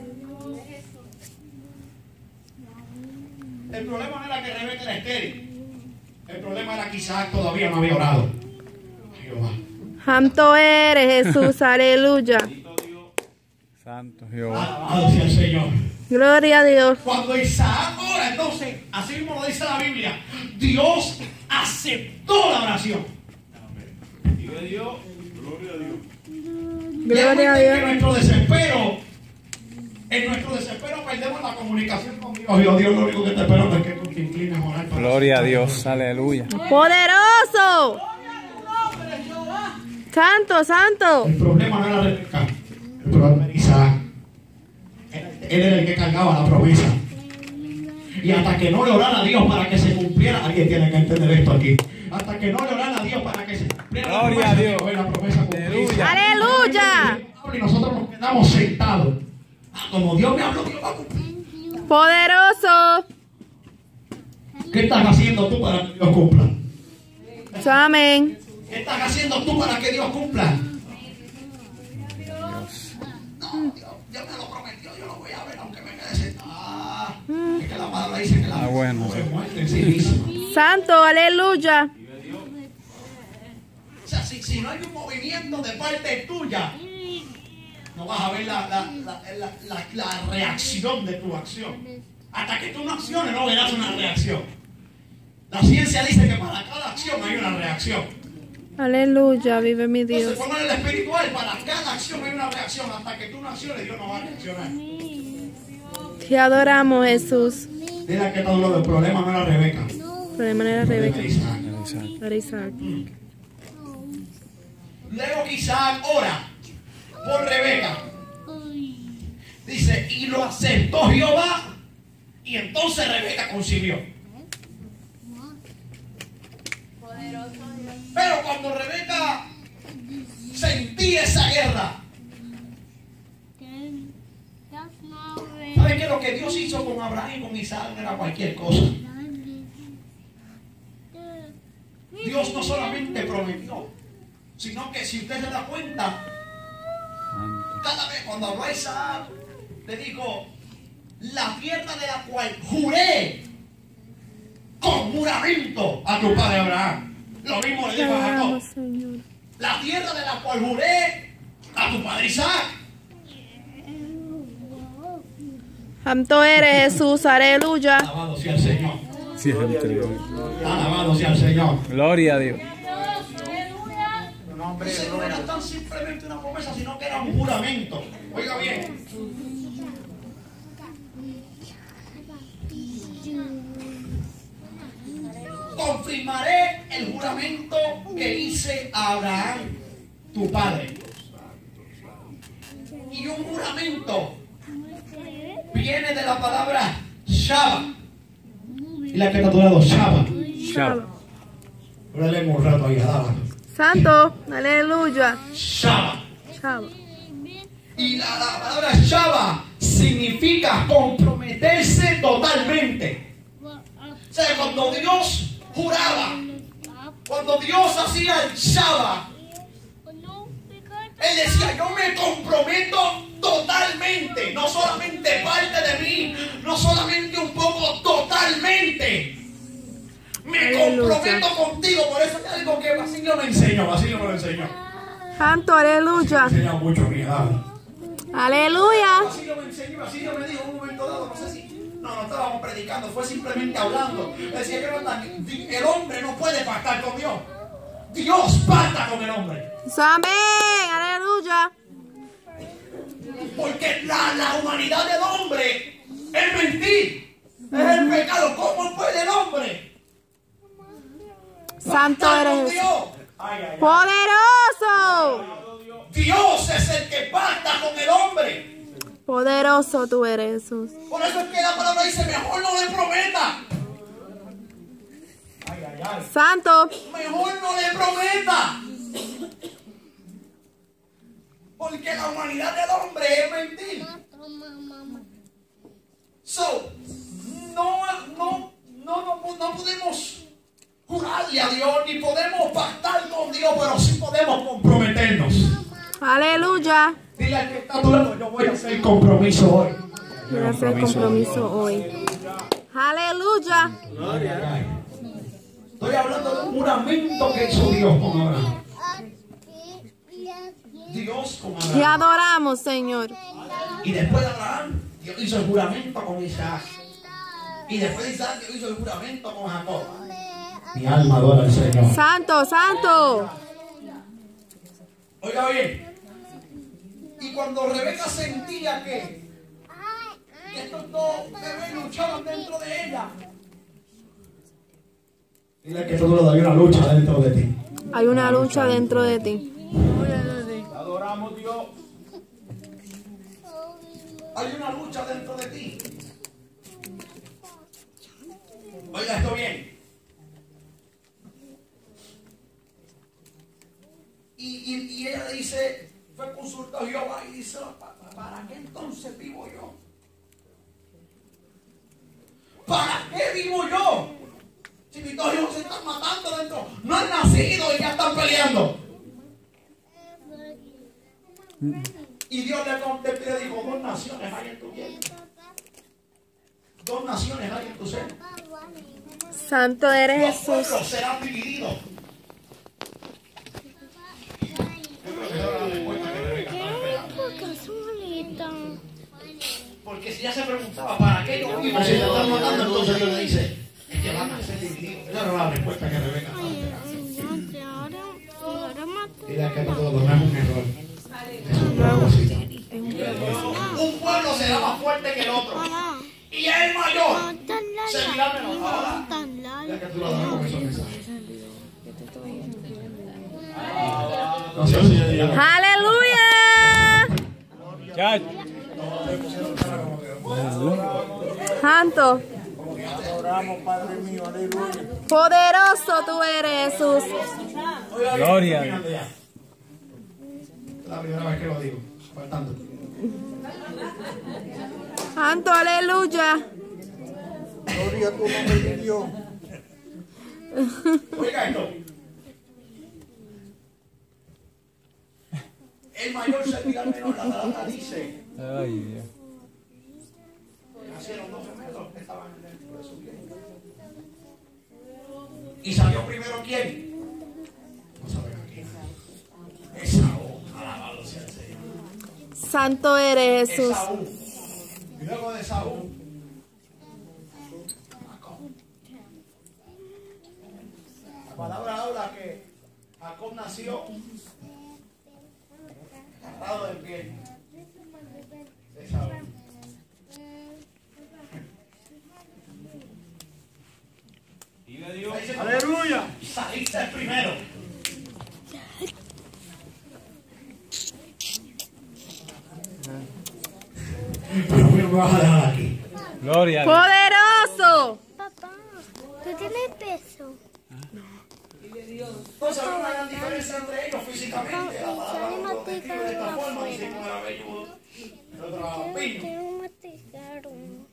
El problema no era que Rebeca era estéril. El problema era que Isaac todavía no había orado a Jehová. Santo eres Jesús. Aleluya. Santo Jehová. Alabado sea el Señor. Gloria a Dios. Cuando Isaac ora, entonces, así mismo lo dice la Biblia, Dios aceptó la oración. Gloria a Dios. Gloria a Dios. Gloria a Que Dios. en nuestro desespero perdemos la comunicación con Dios. Y Dios lo único que te espera es que tú te inclines a orar. Gloria a Dios. Aleluya. Poderoso. Santo, santo. El problema no era Rebeca, el problema era Isaac. Él era el que cargaba la promesa. Y hasta que no le orara a Dios para que se cumpliera, alguien tiene que entender esto aquí. Hasta que no le orara a Dios para que se cumpliera Gloria a Dios. la promesa cumplida. Aleluya. Y nosotros nos quedamos sentados. Como Dios me habló, Dios va a cumplir. Poderoso. ¿Qué estás haciendo tú para que Dios cumpla? Amén. ¿Qué estás haciendo tú para que Dios cumpla? No, Dios me lo prometió, yo lo voy a ver, aunque me quede sentado. Es que la palabra dice que la bueno. se muerde en sí misma. Santo, aleluya. O sea, si no hay un movimiento de parte tuya, no vas a ver la reacción de tu acción. Hasta que tú no acciones, no verás una reacción. La ciencia dice que para cada acción hay una reacción. Aleluya, vive mi Entonces, Dios. como en el espiritual, para cada acción hay una reacción. Hasta que tú no acciones, Dios no va a reaccionar. Te adoramos, Jesús. Mira que todo el problema no era Rebeca. Pero de manera Rebeca. Era Isaac. Era Isaac. Luego que Isaac ora por Rebeca, dice, y lo aceptó Jehová, y entonces Rebeca concibió. Pero cuando Rebeca sentía esa guerra, ¿saben qué? Lo que Dios hizo con Abraham y con Isaac no era cualquier cosa. Dios no solamente prometió, sino que si usted se da cuenta, cada vez cuando habló a Isaac, le dijo, la tierra de la cual juré con juramento a tu padre Abraham. Lo mismo le Te dijo a Jacob. adoramos, Señor. La tierra de la cual juré a tu padre Isaac. Santo eres Jesús. Aleluya. Alabado sea el Señor. Siempre. Alabado sea el Señor. Gloria a Dios. Ese no era tan simplemente una promesa, sino que era un juramento. Oiga bien. Confirmaré el juramento que hice a Abraham, tu padre. Y un juramento viene de la palabra Shaba. Y la que está durado Shaba. Shabbat. Ahora leemos un rato ahí, alábalo. Santo, aleluya. Shaba. Chavo. Y la palabra Shaba significa comprometerse totalmente. O sea, cuando Dios juraba, cuando Dios hacía el Shaba, Él decía, yo me comprometo totalmente, no solamente parte de mí, no solamente un poco, totalmente. Me comprometo contigo, por eso te digo que Basilio me enseñó, Santo, aleluya. Me enseñó mucho a mi edad. Aleluya. Basilio me enseñó, Basilio me dijo en un momento dado, no sé si, no estábamos predicando, fue simplemente hablando. Decía que el hombre no puede pactar con Dios. Dios pacta con el hombre. Amén. Aleluya. Porque la humanidad del hombre es mentir. Es el pecado. ¿Cómo puede el hombre Santo pactar con eres Dios? poderoso. Dios es el que pacta con el hombre. Poderoso tú eres, Jesús. Por eso es que la palabra dice, mejor no le prometa. Santo. Mejor no le prometa. Porque la humanidad del hombre es mentir. So, no no podemos jurarle a Dios, ni podemos pactar con Dios, pero sí podemos comprometernos. Aleluya. Dile al que está a tu lado, yo voy a hacer compromiso hoy. Voy a hacer compromiso hoy. Aleluya. Estoy hablando de un juramento que hizo Dios con Abraham. Dios con Te Abraham. adoramos, Señor. Y después de Abraham, Dios hizo el juramento con Isaac. Y después de Isaac, Dios hizo el juramento con Jacob. Mi alma adora al Señor. Santo, santo. Oiga bien. Y cuando Rebeca sentía que estos dos bebés luchaban dentro de ella. Dile que todo hay una lucha dentro de ti. Hay una lucha dentro de ti. Adoramos a Dios. Hay una lucha dentro de ti. Oiga esto bien. Y ella le dice, fue consultó a Jehová y dice, ¿para qué entonces vivo yo? ¿Para qué vivo yo? Si mis dos hijos se están matando dentro, no han nacido y ya están peleando. Y Dios le contestó y le dijo, dos naciones hay en tu vientre. Dos naciones hay en tu seno. Santo eres Los Jesús. pueblos serán divididos. Porque si ya se preguntaba, ¿para qué yo vivo? Si te están matando, entonces Dios le dice, es que van a ser divididos. Esa era la respuesta que Rebeca estaba esperando. Mira que todo no es un error. Es un propósito. Un pueblo será más fuerte que el otro. Y el mayor servirá menos. Ahora, ya que tú lo das con esos mensajes. No sé si Aleluya. Ya. Santo. Padre mío, aleluya. Poderoso tú eres, Jesús. Gloria. Es la primera vez que lo digo. Faltando. Santo, aleluya. Gloria a tu nombre, mi Dios. Oiga esto. El mayor servirá al menor. La palabra dice. Ay, Dios. Nacieron dos gemelos que estaban dentro de su vientre. ¿Y salió primero quién? No saben aquí. Esaú. Alabado sea el Señor. Santo eres Jesús. Esaú. Y luego de Esaú. Jacob. La palabra habla que Jacob nació agarrado del pie de Esaú. Aleluya. Saliste el primero. Pero no me vas a dejar aquí. Gloria a Dios. Poderoso. Papá, ¿tú tienes peso? Entonces hay una gran diferencia entre ellos físicamente. La palabra lo describe de esta forma. Dice que uno era velludo, el otro era piño. Quiero masticar uno.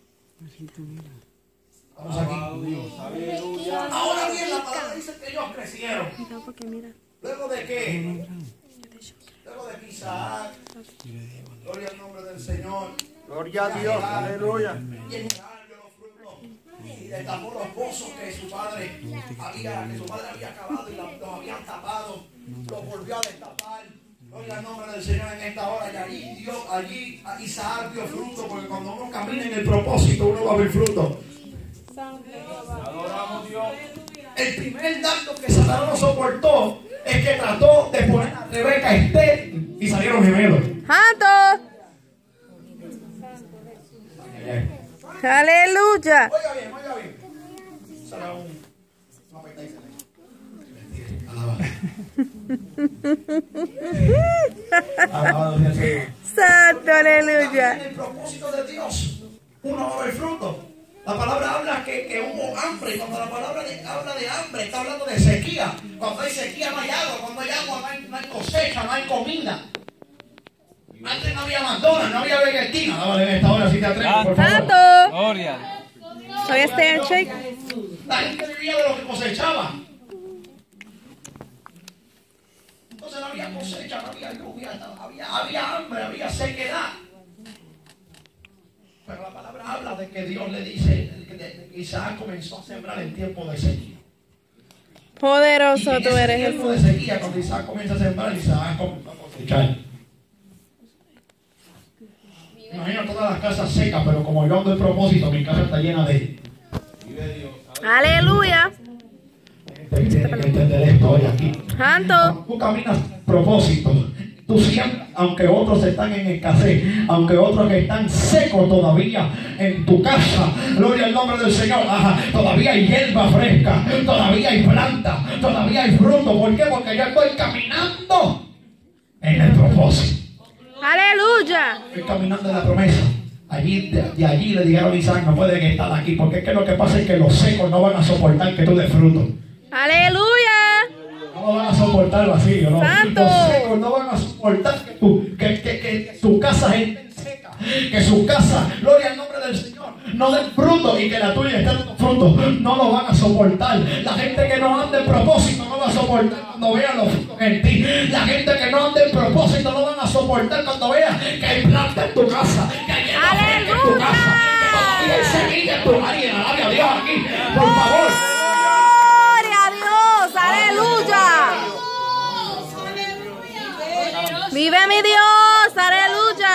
Vamos aquí. Ahora bien, la palabra dice que ellos crecieron. Luego de qué? Luego de que Isaac, gloria al nombre del Señor, Gloria a Dios, aleluya. y el Israel de los frutos, y destapó los pozos que su padre había cavado y los habían tapado, los volvió a destapar. Gloria al nombre del Señor en esta hora. Y allí Isaac dio fruto, porque cuando uno camina en el propósito, uno va a ver fruto. Adoramos a Dios. El primer dardo que Satanás no soportó es que trató de poner a Rebeca estéril y salieron gemelos. Santo. Aleluya. Oiga bien, oiga bien. Será una apetece. Alabado sea el Señor. Santo, aleluya. En el propósito de Dios, uno va a ver fruto. La palabra habla que hubo hambre. Y cuando la palabra habla de hambre, está hablando de sequía. Cuando hay sequía no hay agua. Cuando hay agua no hay cosecha, no hay comida. Antes no había McDonald's, no había Burger King. Dale en esta hora si te atreves, por favor. Santo. Gloria. Soy este shake. La gente vivía de lo que cosechaba. Entonces no había cosecha, no había lluvia, había hambre, había sequedad. Pero la palabra habla de que Dios le dice de que Isaac comenzó a sembrar en tiempo de sequía. Poderoso Y en tú ese eres, tiempo Jesús. de sequía, cuando Isaac comienza a sembrar, Isaac comenzó a cosechar. Imagino todas las casas secas, pero como yo ando en propósito, mi casa está llena de... Aleluya. Tiene que entender esto hoy aquí. Santo. Tú caminas a propósito. Tú siempre, aunque otros están en escasez, aunque otros están secos todavía en tu casa, gloria al nombre del Señor, todavía hay hierba fresca, todavía hay planta, todavía hay fruto. ¿Por qué? Porque yo estoy caminando en el propósito. Aleluya. Estoy caminando en la promesa. Allí, de allí le dijeron a Isaac, no pueden estar aquí, porque es que lo que pasa es que los secos no van a soportar que tú des fruto. Aleluya. No van a soportar vacío, ¿no? Santo. Los secos no van a soportar que tu casa esté seca, que su casa, gloria al nombre del Señor, no den fruto y que la tuya esté dando fruto. No lo van a soportar. La gente que no anda en propósito no va a soportar cuando vea los frutos en ti. La gente que no anda en propósito no van a soportar cuando vea que hay planta en tu casa, que hay hierba fresca en tu casa, que todavía hay semilla en tu alguien. Alabe a Dios aquí, por favor. Gloria a Dios. Aleluya. Vive mi Dios. Aleluya.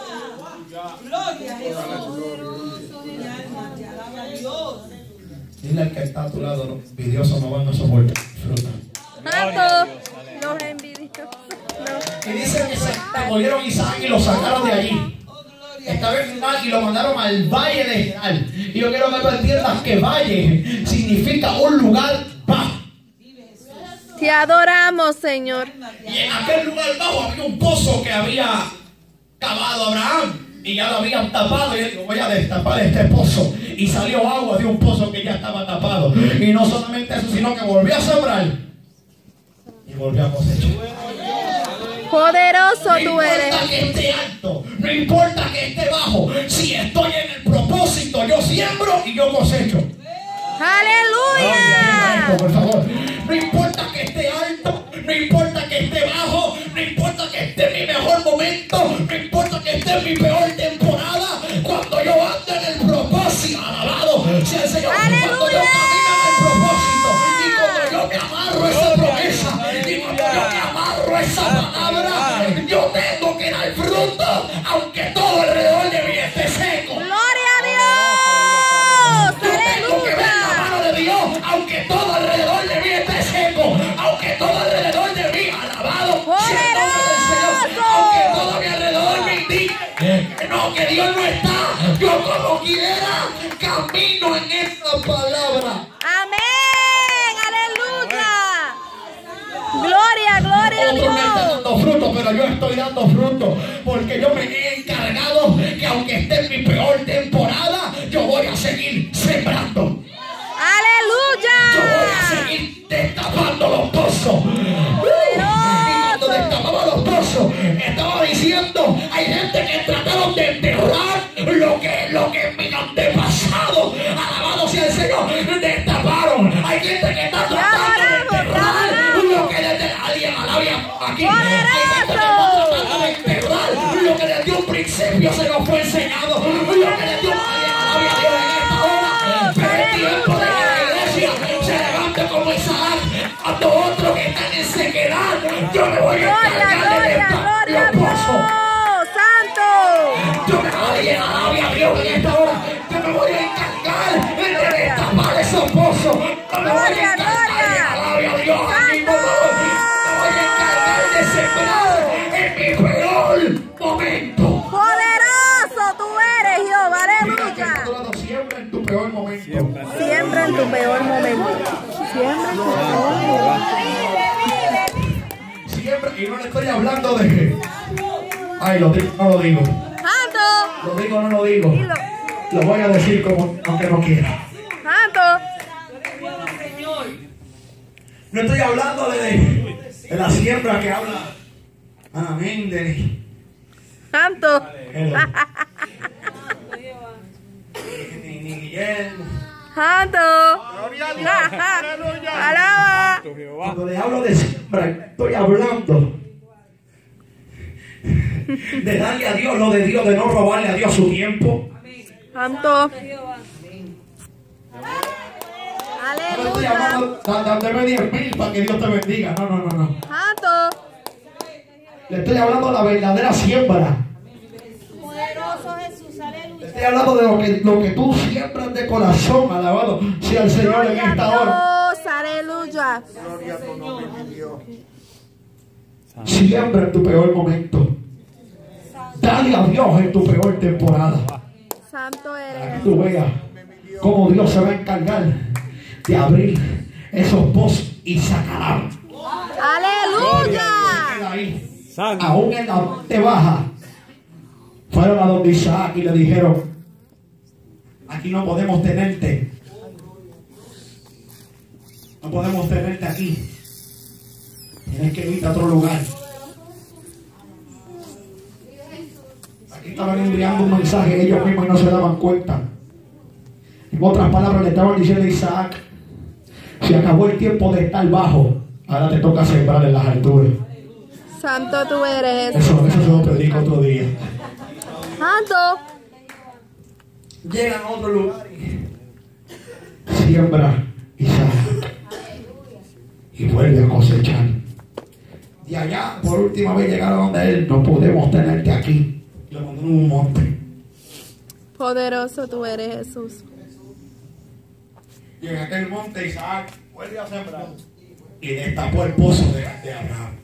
Dile al que está a tu lado, los envidiosos no van a soportar fruta. Santo. Los envidiosos. Y dice que se cogieron Isaac y lo sacaron de allí. Estaba en Gerar y lo mandaron al valle de Gerar. Y yo quiero que tú entiendas que valle significa un lugar bajo. Te adoramos, Señor. Y en aquel lugar bajo había un pozo que había cavado Abraham. Y ya lo habían tapado. Y él dijo, voy a destapar este pozo. Y salió agua de un pozo que ya estaba tapado. Y no solamente eso, sino que volvió a sembrar. Y volvió a cosechar. Poderoso No tú importa eres. que esté alto, no importa que esté bajo, si estoy en el propósito, yo siembro y yo cosecho. Aleluya. Por favor, no importa que esté alto, no importa que esté bajo, no importa que esté en mi mejor momento, no importa que esté en mi peor temporada, cuando yo ando en el propósito, alabado sea el Señor, cuando yo camino en el propósito y cuando yo me amarro a esa promesa y cuando yo me amarro a esa palabra, yo tengo que dar fruto, aunque todo alrededor de mí esté seco. Gloria a Dios. Yo tengo que ver la mano de Dios, aunque todo alrededor de mí esté seco, aunque todo alrededor de mí, alabado sea el nombre del Señor, aunque todo a mi alrededor me indique que no, que Dios no está, yo como quiera camino en esta palabra. Amén. Aleluya. Gloria, gloria a Otros me están Dios. dando fruto, pero yo estoy dando fruto porque yo me he encargado que aunque esté en mi peor temporada, yo voy a seguir sembrando. Yo voy a Aleluya. seguir destapando los pozos. Y cuando destapaba los pozos, estaba diciendo, hay gente que trataron de enterrar lo que en mi antepasado, alabado sea el Señor, destaparon. Hay gente que está tratando de enterrar lo que desde alguien alabia aquí. Hay gente que está tratando de enterrar lo que desde un principio se nos fue enseñado, lo que desde un alguien alabia a Dios en esta hora. Pero es tiempo de que la iglesia se levante como Isaac, cuando otros que están en sequedad, yo me voy a Gloria, encargar de gloria, destapar gloria a los pozos. Dios. Santo. Yo me voy a alabia a Dios en esta hora. Yo me voy a encargar de destapar esos pozos. Yo me voy a encargar de alabia a Dios aquí, por favor. Me voy a encargar de sembrar en mi peor momento. Poderoso tú eres, Jehová. Aleluya. Siempre en tu peor momento. Siempre en tu peor momento. Siempre en tu peor momento. Siempre, y no le estoy hablando de... Ay, lo digo, no lo digo. Santo. Lo digo, no lo digo. Dilo. Lo voy a decir como aunque no quiera. Santo. No estoy hablando de la siembra que habla. Amén. Santo. Ni Guillermo, Santo. Alaba. Santo Jehová. Cuando le hablo de siembra, estoy hablando de darle a Dios lo de Dios, de no robarle a Dios su tiempo. Santo. No le estoy Aleluya. hablando, dame 10,000 para que Dios te bendiga. No, no, no, no. Santo. Le estoy hablando de la verdadera siembra. Poderoso Jesús, Le aleluya. estoy hablando de lo que tú siembras de corazón. Alabado sea el Señor en esta hora. Dios. Aleluya. Gloria a tu nombre, mi Dios. Siembra en tu peor momento. Dale a Dios en tu peor temporada. Santo Para eres. que tú veas cómo Dios se va a encargar de abrir esos pozos y sacará. Aleluya. Ahí, Santo. aún en la parte baja, fueron a donde Isaac y le dijeron: aquí no podemos tenerte. No podemos tenerte aquí. Tienes que irte a otro lugar. Aquí estaban enviando un mensaje ellos mismos y no se daban cuenta. En otras palabras, le estaban diciendo a Isaac: se acabó el tiempo de estar bajo. Ahora te toca sembrar en las alturas. Santo tú eres Jesús. Eso se lo predico otro día. Santo. Llegan a otro lugar y siembra Isaac y vuelve a cosechar. Y allá, por última vez, llegaron donde él: no podemos tenerte aquí. Y lo mandó en un monte. Poderoso tú eres Jesús. Y en aquel monte Isaac vuelve a sembrar y destapó el pozo de Abraham.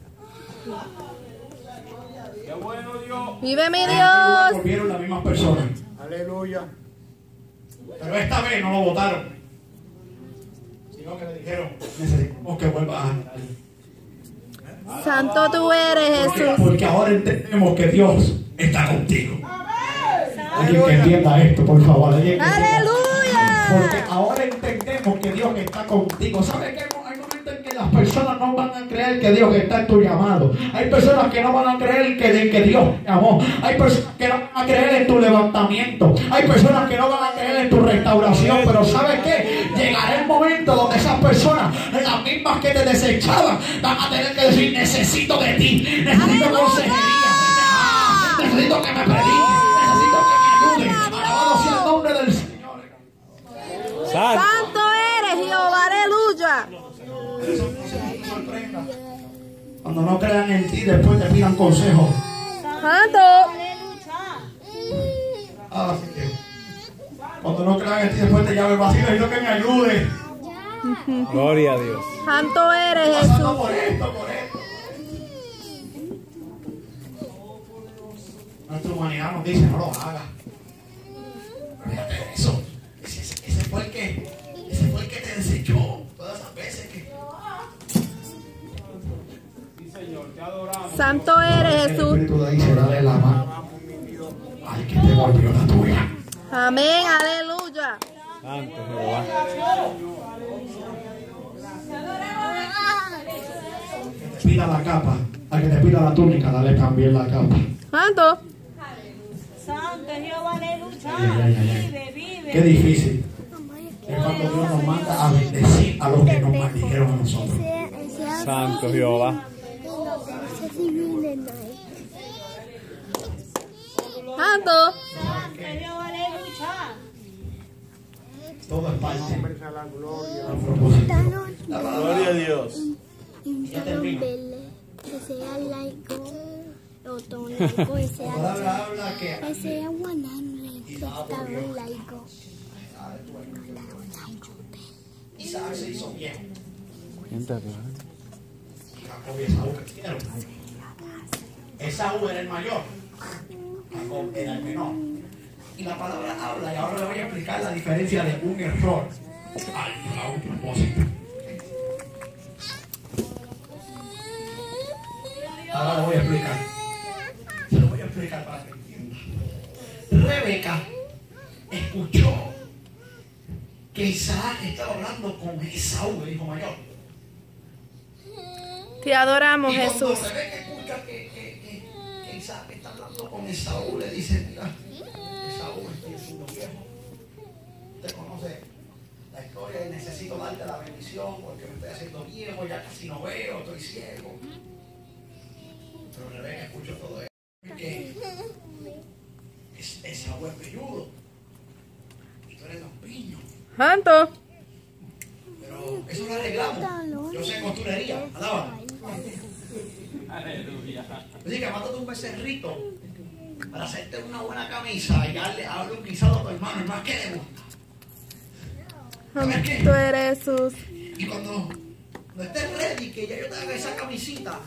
Vive mi En aquel lugar Dios. volvieron las mismas personas, Aleluya. pero esta vez no lo votaron, sino que le dijeron: necesitamos que vuelvas a andar. Santo tú eres ¿Por qué? Jesús. Porque ahora entendemos que Dios está contigo. Alguien que entienda esto, por favor. Alguien que entienda. Aleluya. Porque ahora entendemos que Dios está contigo. ¿Sabes qué? Hay momentos en que las personas no van a creer que Dios está en tu llamado. Hay personas que no van a creer que Dios te amó. Hay personas que no van a creer en tu levantamiento. Hay personas que no van a creer en tu restauración. Pero ¿sabes qué? Llegará el momento donde esas personas, las mismas que te desechaban, van a tener que decir: necesito de ti. Necesito consejería. Necesito que me prediques. Necesito que me ayudes. Alabado sea el nombre del Señor. Santo. Santo eres Jehová. Aleluya. Eso no se sorprenda. Cuando no crean en ti, después te pidan consejo. Santo. Así que cuando no crean en ti, después te llama el vacío y necesito que me ayude. Gloria a Dios. Santo eres Pasando Jesús. por esto, por esto. Nuestra humanidad nos dice: no lo hagas. Pero fíjate de eso. Ese fue el que te desechó todas esas veces que. Santo eres El Jesús. Espíritu de ahí será de la mano al que te volvió la tuya. Amén. Aleluya. Santo Jehová. Te pida la capa, al que te pida la túnica, dale también la capa. Santo. Santo Jehová, aleluya. Ay, ay, ay. Vive, vive. Qué difícil es cuando Dios nos manda a bendecir a los que nos maldijeron a nosotros. Santo Jehová. Santo. Santo Jehová, aleluya. Todo es parte A la gloria. del propósito. Gloria a Dios. Que sea laico, otro laico, que La sea palabra habla que que sea guanambre, que está un laico. Isaac se hizo viejo. Siéntate. Y Jacob y Esaú crecieron. Esaú era el mayor, Jacob era el menor. Y la palabra habla, y ahora le voy a explicar la diferencia de un error a un propósito. Ahora le voy a explicar. Se lo voy a explicar para que entienda. Rebeca escuchó que Isaac estaba hablando con Esaú, el hijo mayor. Te adoramos, Y cuando Jesús. Rebeca escucha que Isaac está hablando con Esaú, le dice: mira, Esaú, estoy siendo viejo. Usted conoce la historia de necesito darte la bendición porque me estoy haciendo viejo, ya casi no veo, estoy ciego. Pero Rebeca escuchó todo eso. Que ese agua es velludo. Y tú eres lampiño. Santo. Pero eso lo arreglamos. Yo sé costurería. Alaba. Aleluya. Así que mátate un becerrito para hacerte una buena camisa y darle un guisado a tu hermano. Es más que le gusta. ¿Sabes qué? Tú eres Jesús. Y cuando no estés ready, que ya yo te haga esa camisita,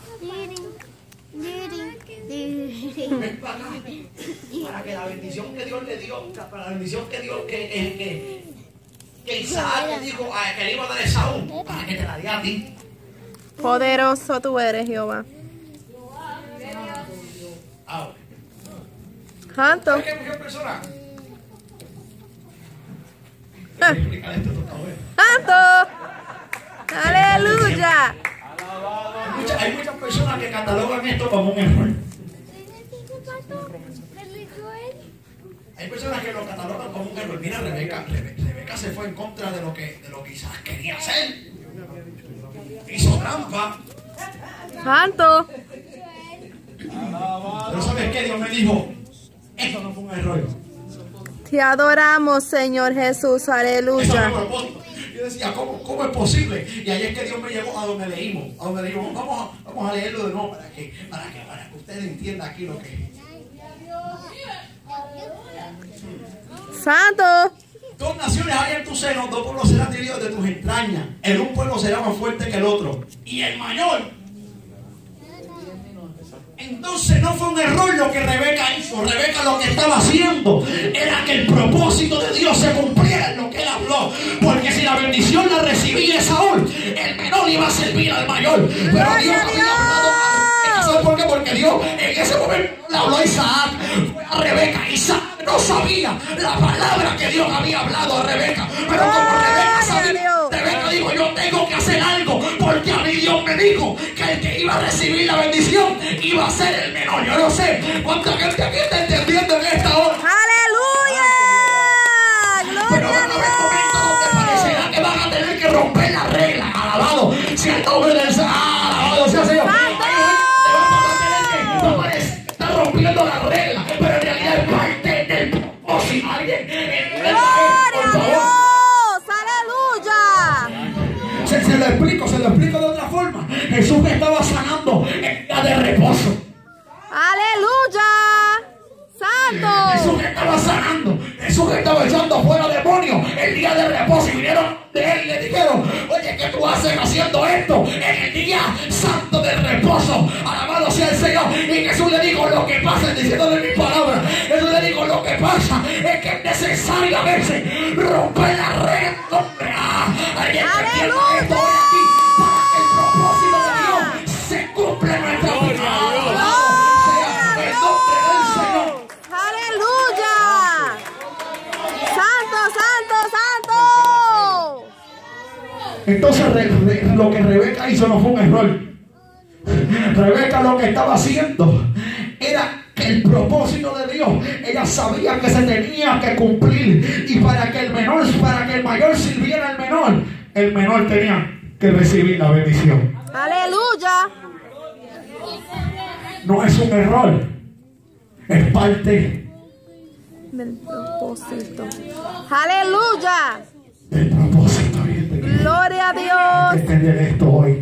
ven para acá. Para que la bendición que Dios le dio, para la bendición que Dios, que Isaac le dijo que le iba a dar a Esaú, para que te la diera a ti. Poderoso tú eres, Jehová. Ahora, Santo. ¿sabes qué mujer persona? Voy a explicar esto otra vez. Santo. Aleluya. Hay muchas personas que catalogan esto como un error. Hay personas que lo catalogan como un error. Mira, Rebeca se fue en contra de lo que Isaac quería hacer. Hizo trampa. Santo. Pero ¿sabes qué? Dios me dijo, esto no fue un error. Te adoramos, Señor Jesús. Eso fue Aleluya. a propósito. Yo decía, ¿cómo es posible? Y ahí es que Dios me llevó a donde leímos. Vamos a leerlo de nuevo para que ustedes entiendan aquí lo que es. Santo. Dos naciones hay en tu seno, dos pueblos serán divididos de tus entrañas. El un pueblo será más fuerte que el otro. Y el mayor. Entonces no fue un error lo que Rebeca hizo. Rebeca lo que estaba haciendo era que el propósito de Dios se cumpliera en lo que él habló. Porque si la bendición la recibía Saúl, el menor iba a servir al mayor. Pero Dios había hablado. ¿Sabes por qué? Porque Dios en ese momento le habló a Isaac, a Rebeca. Isaac no sabía la palabra que Dios había hablado a Rebeca. Pero como Rebeca sabía, Rebeca dijo, yo tengo que hacer algo. Porque a mí Dios me dijo que el que iba a recibir la bendición iba a ser el menor. Yo no sé cuánta gente aquí está entendiendo en esta hora. Aleluya. Pero Gloria van a haber momentos donde parecerá que van a tener que romper las reglas. Alabado sea el nombre del Señor. Alabado sea el Señor. Está rompiendo las reglas, pero en realidad es parte del propósito. Alguien, por favor. Aleluya. Se lo explico de otra forma. Jesús estaba sanando en día de reposo. Aleluya. Santo. Jesús estaba sanando. Jesús estaba echando fuera demonios el día de reposo. Y vinieron de él y le dijeron, oye, ¿qué tú haces haciendo esto en el día santo del reposo? Alabado sea el Señor. Y Jesús le dijo, lo que pasa, diciéndole mi palabra, Jesús le dijo, lo que pasa es que es necesario a veces romper la regla. Alguien que entienda esto hoy aquí, para que el propósito de Dios se cumpla en nuestra vida. Alabado sea el nombre del Señor. Aleluya. Santo, santo, santo. Entonces lo que Rebeca hizo no fue un error. Rebeca lo que estaba haciendo era que el propósito de Dios, ella sabía que se tenía que cumplir. Y para que el mayor sirviera al menor, el menor tenía que recibir la bendición. Aleluya. No es un error, es parte Del propósito. Aleluya. del propósito. Gloria a Hay que Dios. entender esto hoy.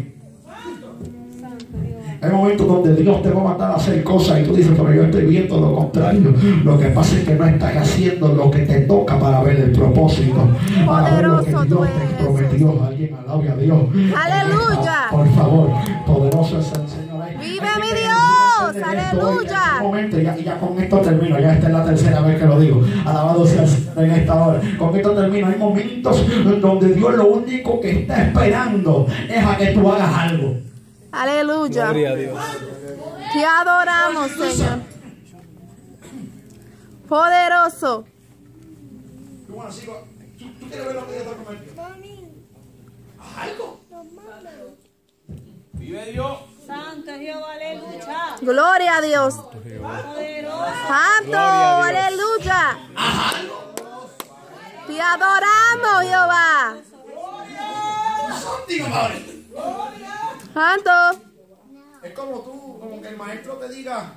Hay momentos donde Dios te va a mandar a hacer cosas y tú dices, pero yo estoy viendo lo contrario. Lo que pasa es que no estás haciendo lo que te toca para ver el propósito. Para ver lo que Poderoso Dios tú te eres. prometió. Alguien alabe a Dios. Aleluya. Por favor, poderoso es el Señor. Vive Hay mi que Dios. entender esto hoy. Aleluya. En un momento, y ya con esto termino. Ya esta es la tercera vez que lo digo. Alabado sea el Señor en esta hora. Con esto termino. Hay momentos donde Dios lo único que está esperando es a que tú hagas algo. Aleluya. Gloria a Dios. Te adoramos, Señor. Poderoso. ¿Tú quieres ver lo que Dios te prometió? ¿Haz algo? Vive Dios. Santo es Jehová, aleluya. Gloria a Dios. Poderoso. Santo. Gloria a Dios. Aleluya. ¿Haz algo? Te Te adoramos, Jehová. Diga, Padre. Santo. Es como que el maestro te diga,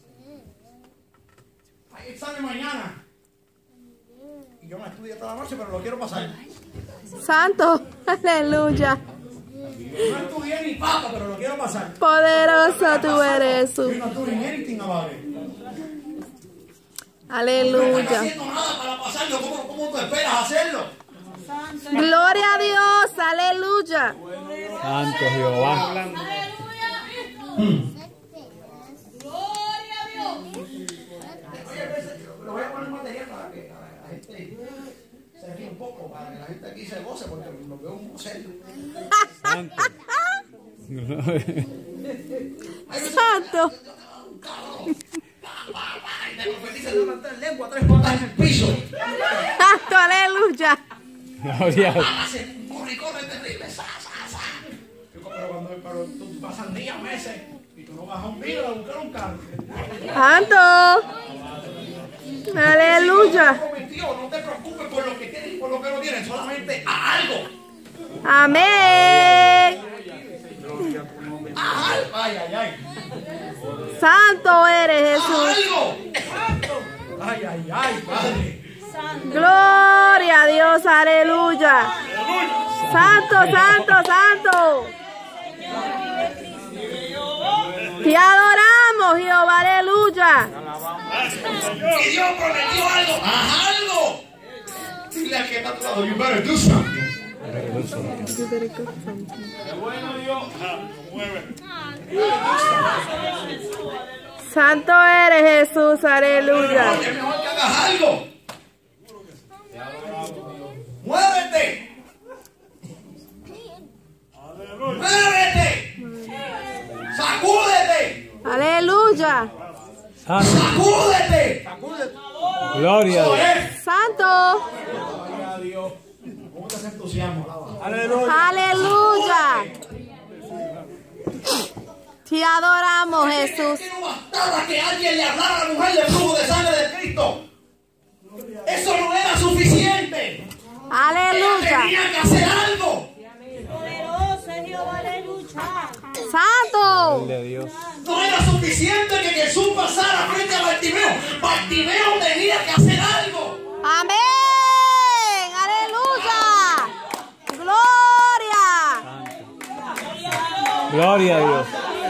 hay examen mañana. Y yo no estudié toda la noche, pero lo quiero pasar. Santo. Aleluya. No estudié ni papa, pero lo quiero pasar. Poderoso tú eres, Jesús. Yo no estudié en anything about it. No estoy Aleluya. haciendo nada para pasarlo. ¿Cómo tú esperas hacerlo? Gloria a Dios. Aleluya. Santo Jehová. Lo voy a poner material para que la gente se ríe un poco, para que la gente aquí se goce, porque lo veo un serio. Santo. Santo. Y te profetiza de una lengua, 3 patas en el piso. Santo. Aleluya. Gloria a Dios. Corre, corre, terrible. Pero tú pasan días, meses, y tú no vas a un día a buscar un carro. Santo. Aleluya. No te preocupes por lo que tienes y por lo que no tienes, solamente haz algo. Amén. Haz algo. Ay, ay, ay. Santo eres Haz Jesús. algo. Ay, ay, ay, Padre. Gloria a Dios. Aleluya. Santo, santo, santo. Te adoramos, Jehová. Aleluya. Y Dios prometió algo. Haz algo. Dile al que está a tu lado, you better do something. Santo eres Jesús. Aleluya. Es mejor que hagas algo. Muévete. Muévete. Sacúdete. Aleluya. Santo. Sacúdete. Gloria a Dios. Santo. ¿Cómo te hace entusiasmo? Aleluya. Te adoramos, Jesús. Que no bastaba que alguien le hablara a la mujer del flujo de sangre de Cristo. Eso no era suficiente. Ella Aleluya. tenía que hacer algo. Poderoso es Jehová, aleluya. Santo. Gloria a Dios. No era suficiente que Jesús pasara frente a Bartimeo. Bartimeo tenía que hacer algo. Amén. Aleluya. Gloria. Gloria a Dios.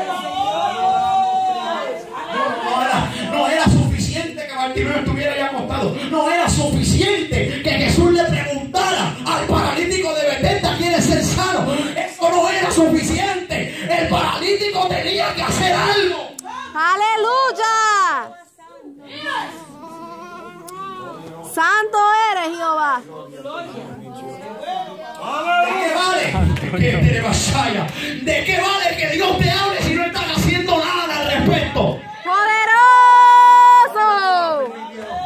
No era suficiente que Bartimeo estuviera ya acostado. No era suficiente que Jesús le preguntara al paralítico de Betesda, ¿quieres ser sano? Eso no era suficiente. El paralítico tenía que hacer algo. Aleluya. Santo eres, Jehová. ¿De qué vale? ¿De qué vale que Dios te hable si no estás haciendo nada al respecto? Poderoso.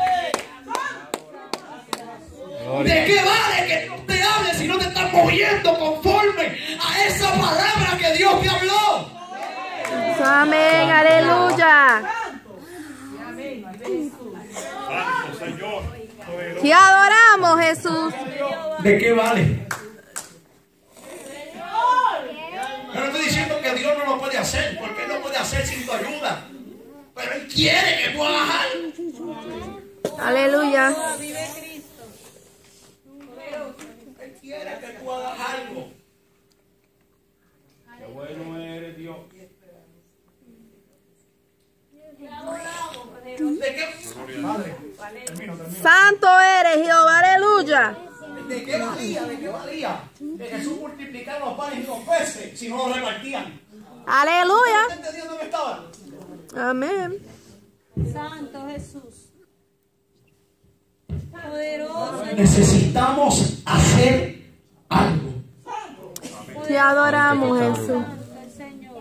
¿De qué vale que Dios te hable si no te estás moviendo conforme a esa palabra que Dios te habló? Amén. Aleluya. Te adoramos, Jesús. ¿De qué vale? Yo no estoy diciendo que Dios no lo puede hacer, porque Él lo puede hacer sin tu ayuda. Pero Él quiere que tú hagas algo. Aleluya. Vive Cristo. Él quiere que tú hagas algo. Qué bueno eres Dios. ¿De qué? Padre, termino. Santo eres, Jehová. Aleluya. ¿De qué valía? ¿De qué valía? De Jesús multiplicar los panes y los peces si no los repartían. Aleluya. ¿Estás entendiendo dónde estaba? Amén. Santo Jesús. Poderoso. Necesitamos hacer algo. Te adoramos, Jesús. El Señor.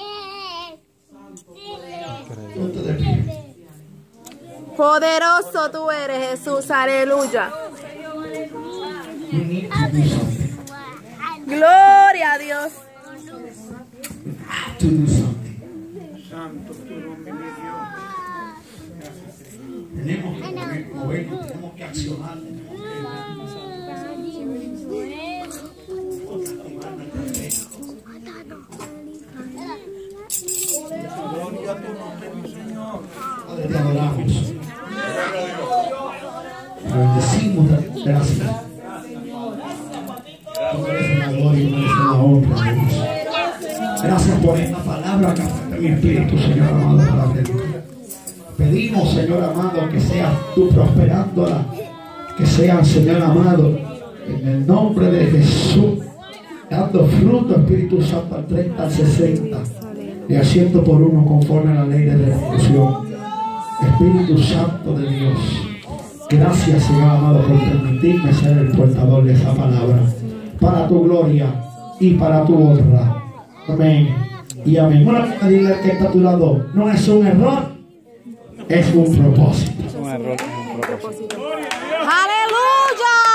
Ponte de pie. Poderoso tú eres, Jesús. Aleluya. You need to do something. Gloria a Dios. To do something. Tenemos que movernos, tenemos que accionar, tenemos que te adoramos. Te bendecimos, gracias. Tú mereces la gloria y mereces la honra, Dios. Gracias por esta palabra que afecta mi espíritu, Señor amado, para ti. Pedimos, Señor amado, que seas tú prosperándola, que sean, Señor amado, en el nombre de Jesús, dando fruto, Espíritu Santo, al 30, al 60 y al 100 por 1, conforme a la ley de restitución. Espíritu Santo de Dios, gracias, Señor amado, por permitirme ser el portador de esa palabra, para tu gloria y para tu honra. Amén y amén. Bueno, dile al que está a tu lado, no es un error, es un propósito. Es un error, es un propósito. ¡Aleluya!